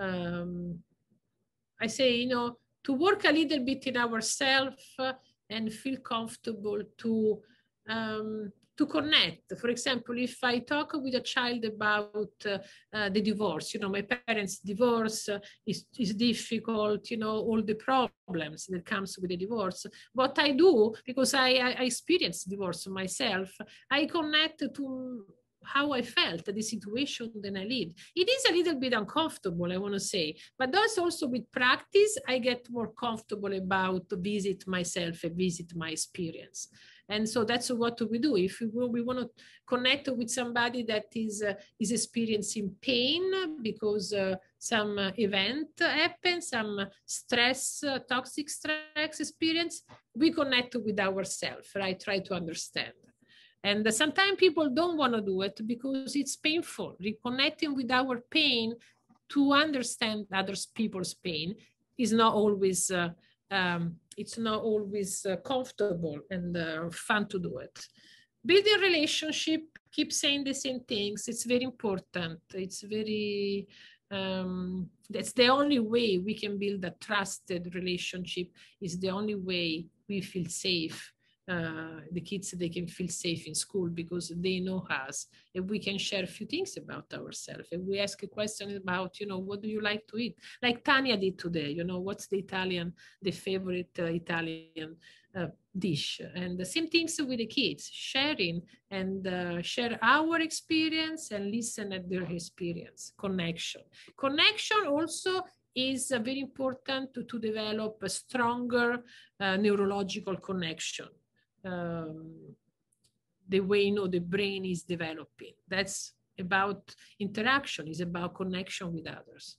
I say, you know, to work a little bit in ourselves and feel comfortable to connect. For example, if I talk with a child about the divorce, you know, my parents' divorce is difficult, you know, all the problems that comes with the divorce. What I do, because I experienced divorce myself, I connect to how I felt, the situation that I lived. It is a little bit uncomfortable, I want to say, but that's also with practice, I get more comfortable about to visit myself and visit my experience. And so that's what we do. If we want to connect with somebody that is experiencing pain because some event happened, some stress, toxic stress experience, we connect with ourselves, right? Try to understand. And sometimes people don't want to do it because it's painful. Reconnecting with our pain to understand other people's pain is not always it's not always comfortable and fun to do it. Building a relationship, keep saying the same things. It's very important. It's very, that's the only way we can build a trusted relationship. It's the only way we feel safe. The kids, they can feel safe in school because they know us, and we can share a few things about ourselves. And we ask a question about, you know, what do you like to eat? Like Tanya did today, you know, what's the favorite Italian dish? And the same things with the kids, sharing and share our experience and listen at their experience. Connection also is very important to develop a stronger neurological connection. The way, you know, the brain is developing. That's about interaction, is about connection with others.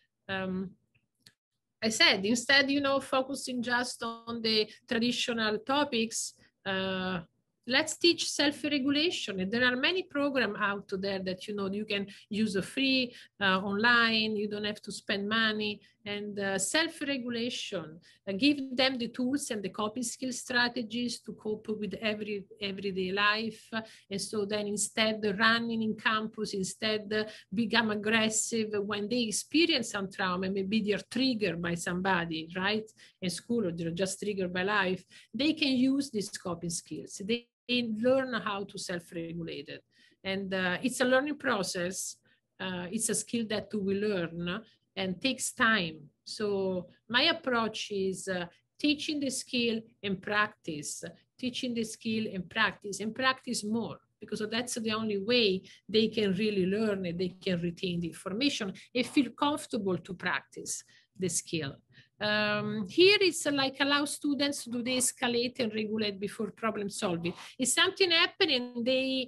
I said, instead, you know, focusing just on the traditional topics, let's teach self-regulation. And there are many programs out there that, you know, you can use a free online, you don't have to spend money, and self-regulation, give them the tools and the coping skill strategies to cope with everyday life. And so then instead of running in campus, instead become aggressive when they experience some trauma, maybe they're triggered by somebody, right? In school, or they're just triggered by life, they can use these coping skills. They learn how to self-regulate it. And it's a learning process. It's a skill that we learn and takes time. So my approach is teaching the skill and practice, teaching the skill and practice more, because that's the only way they can really learn and they can retain the information and feel comfortable to practice the skill. Here it's like allow students to do the escalate and regulate before problem solving. If something happening, they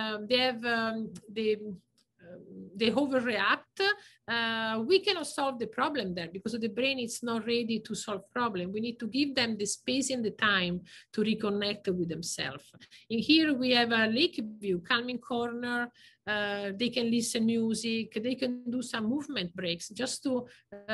overreact, we cannot solve the problem there because the brain is not ready to solve problem. We need to give them the space and the time to reconnect with themselves. And here we have a lake view, calming corner. They can listen music. They can do some movement breaks just to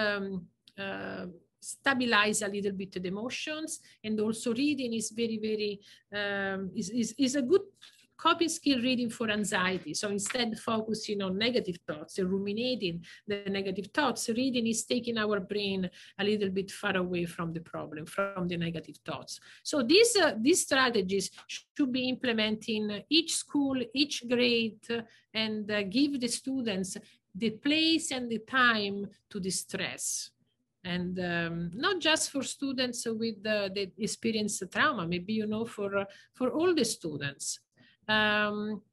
stabilize a little bit the emotions. And also reading is very, is a good coping skill, reading for anxiety. So instead focusing on negative thoughts and ruminating the negative thoughts, reading is taking our brain a little bit far away from the problem, from the negative thoughts. So these strategies should be implemented in each school, each grade, and give the students the place and the time to distress. And not just for students with the experience trauma, maybe, you know, for all the students.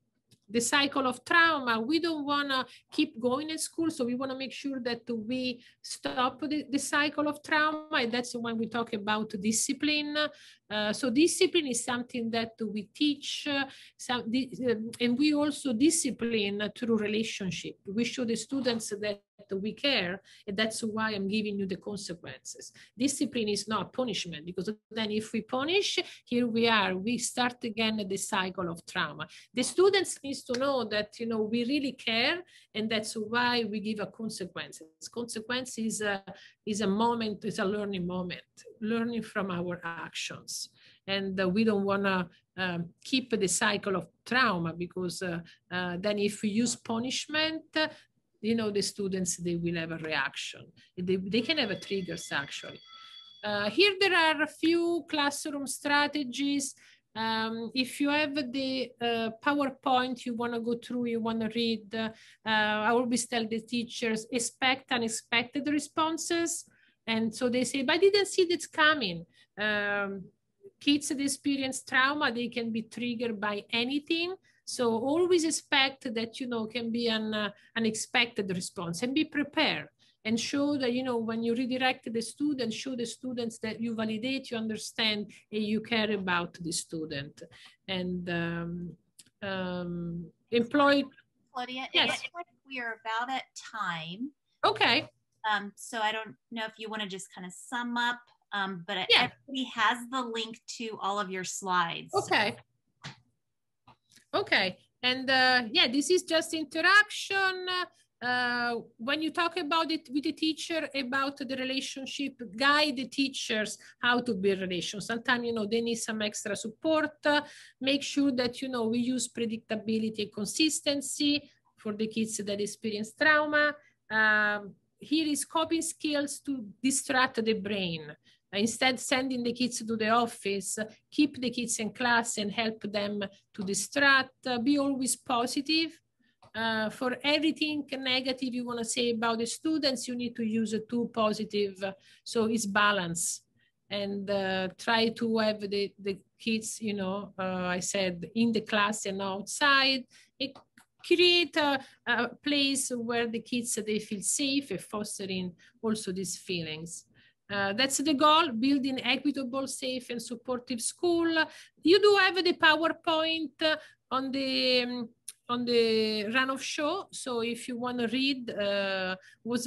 the cycle of trauma. We don't want to keep going in school, so we want to make sure that we stop the cycle of trauma, and that's when we talk about discipline. So discipline is something that we teach, and we also discipline through relationship. We show the students that we care, and that's why I'm giving you the consequences. Discipline is not punishment, because then if we punish, here we start again the cycle of trauma. The students need to know that, you know, we really care, and that's why we give a consequences. Consequence is a moment, is a learning moment, learning from our actions. And we don't want to keep the cycle of trauma, because then if we use punishment, you know, the students, they will have a reaction. They can have a triggers, actually. Here there are a few classroom strategies. If you have the PowerPoint you want to go through, you want to read, I always tell the teachers, expect unexpected responses. And so they say, but I didn't see this coming. Kids that experience trauma, they can be triggered by anything. So always expect that, you know, can be an unexpected response, and be prepared, and show that, you know, when you redirect the student, show the students that you validate, you understand, and you care about the student. And employ. Claudia, yes. It looks like we are about at time. Okay. So I don't know if you want to just kind of sum up, but yeah. Everybody has the link to all of your slides. Okay. Okay. And yeah, this is just interaction. When you talk about it with the teacher about the relationship, guide the teachers how to build relations. Sometimes, you know, they need some extra support. Make sure that, you know, we use predictability and consistency for the kids that experience trauma. Here is coping skills to distract the brain. Instead, sending the kids to the office, keep the kids in class and help them to distract. Be always positive. For everything negative you want to say about the students, you need to use a too positive. So it's balance. And try to have the kids, you know, I said, in the class and outside. Create a place where the kids, they feel safe, and fostering also these feelings. That's the goal, building equitable, safe, and supportive school. You do have the PowerPoint on the run-off show. So if you want to read, was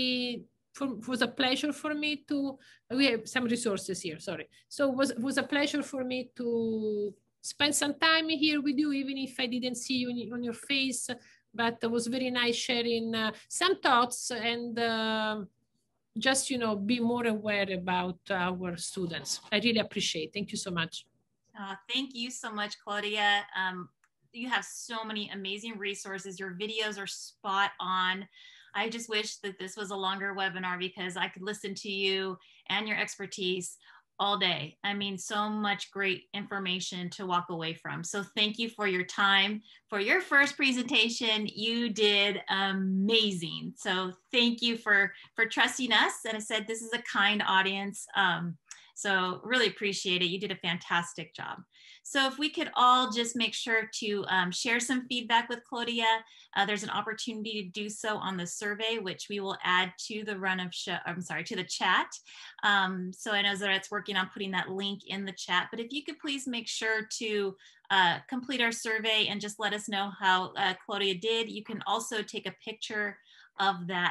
a pleasure for me to, we have some resources here, sorry. So was a pleasure for me to spend some time here with you, even if I didn't see you on your face, but it was very nice sharing some thoughts, and just, you know, be more aware about our students. I really appreciate. Thank you so much. Thank you so much, Claudia. You have so many amazing resources. Your videos are spot on. I just wish that this was a longer webinar, because I could listen to you and your expertise all day. I mean, so much great information to walk away from. So thank you for your time. For your first presentation, you did amazing. So thank you for trusting us. And I said, this is a kind audience. So really appreciate it. You did a fantastic job. So if we could all just make sure to share some feedback with Claudia, there's an opportunity to do so on the survey, which we will add to the to the chat. So I know Zaret's working on putting that link in the chat, but if you could please make sure to complete our survey and just let us know how Claudia did. You can also take a picture of that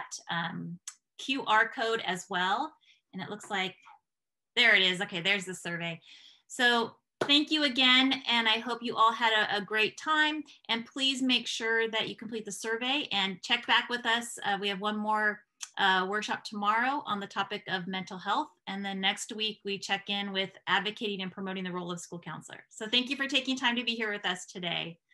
QR code as well. And it looks like, there it is. Okay, there's the survey. So thank you again, and I hope you all had a great time. And please make sure that you complete the survey and check back with us. We have one more workshop tomorrow on the topic of mental health. And then next week, we check in with advocating and promoting the role of school counselor. So thank you for taking time to be here with us today.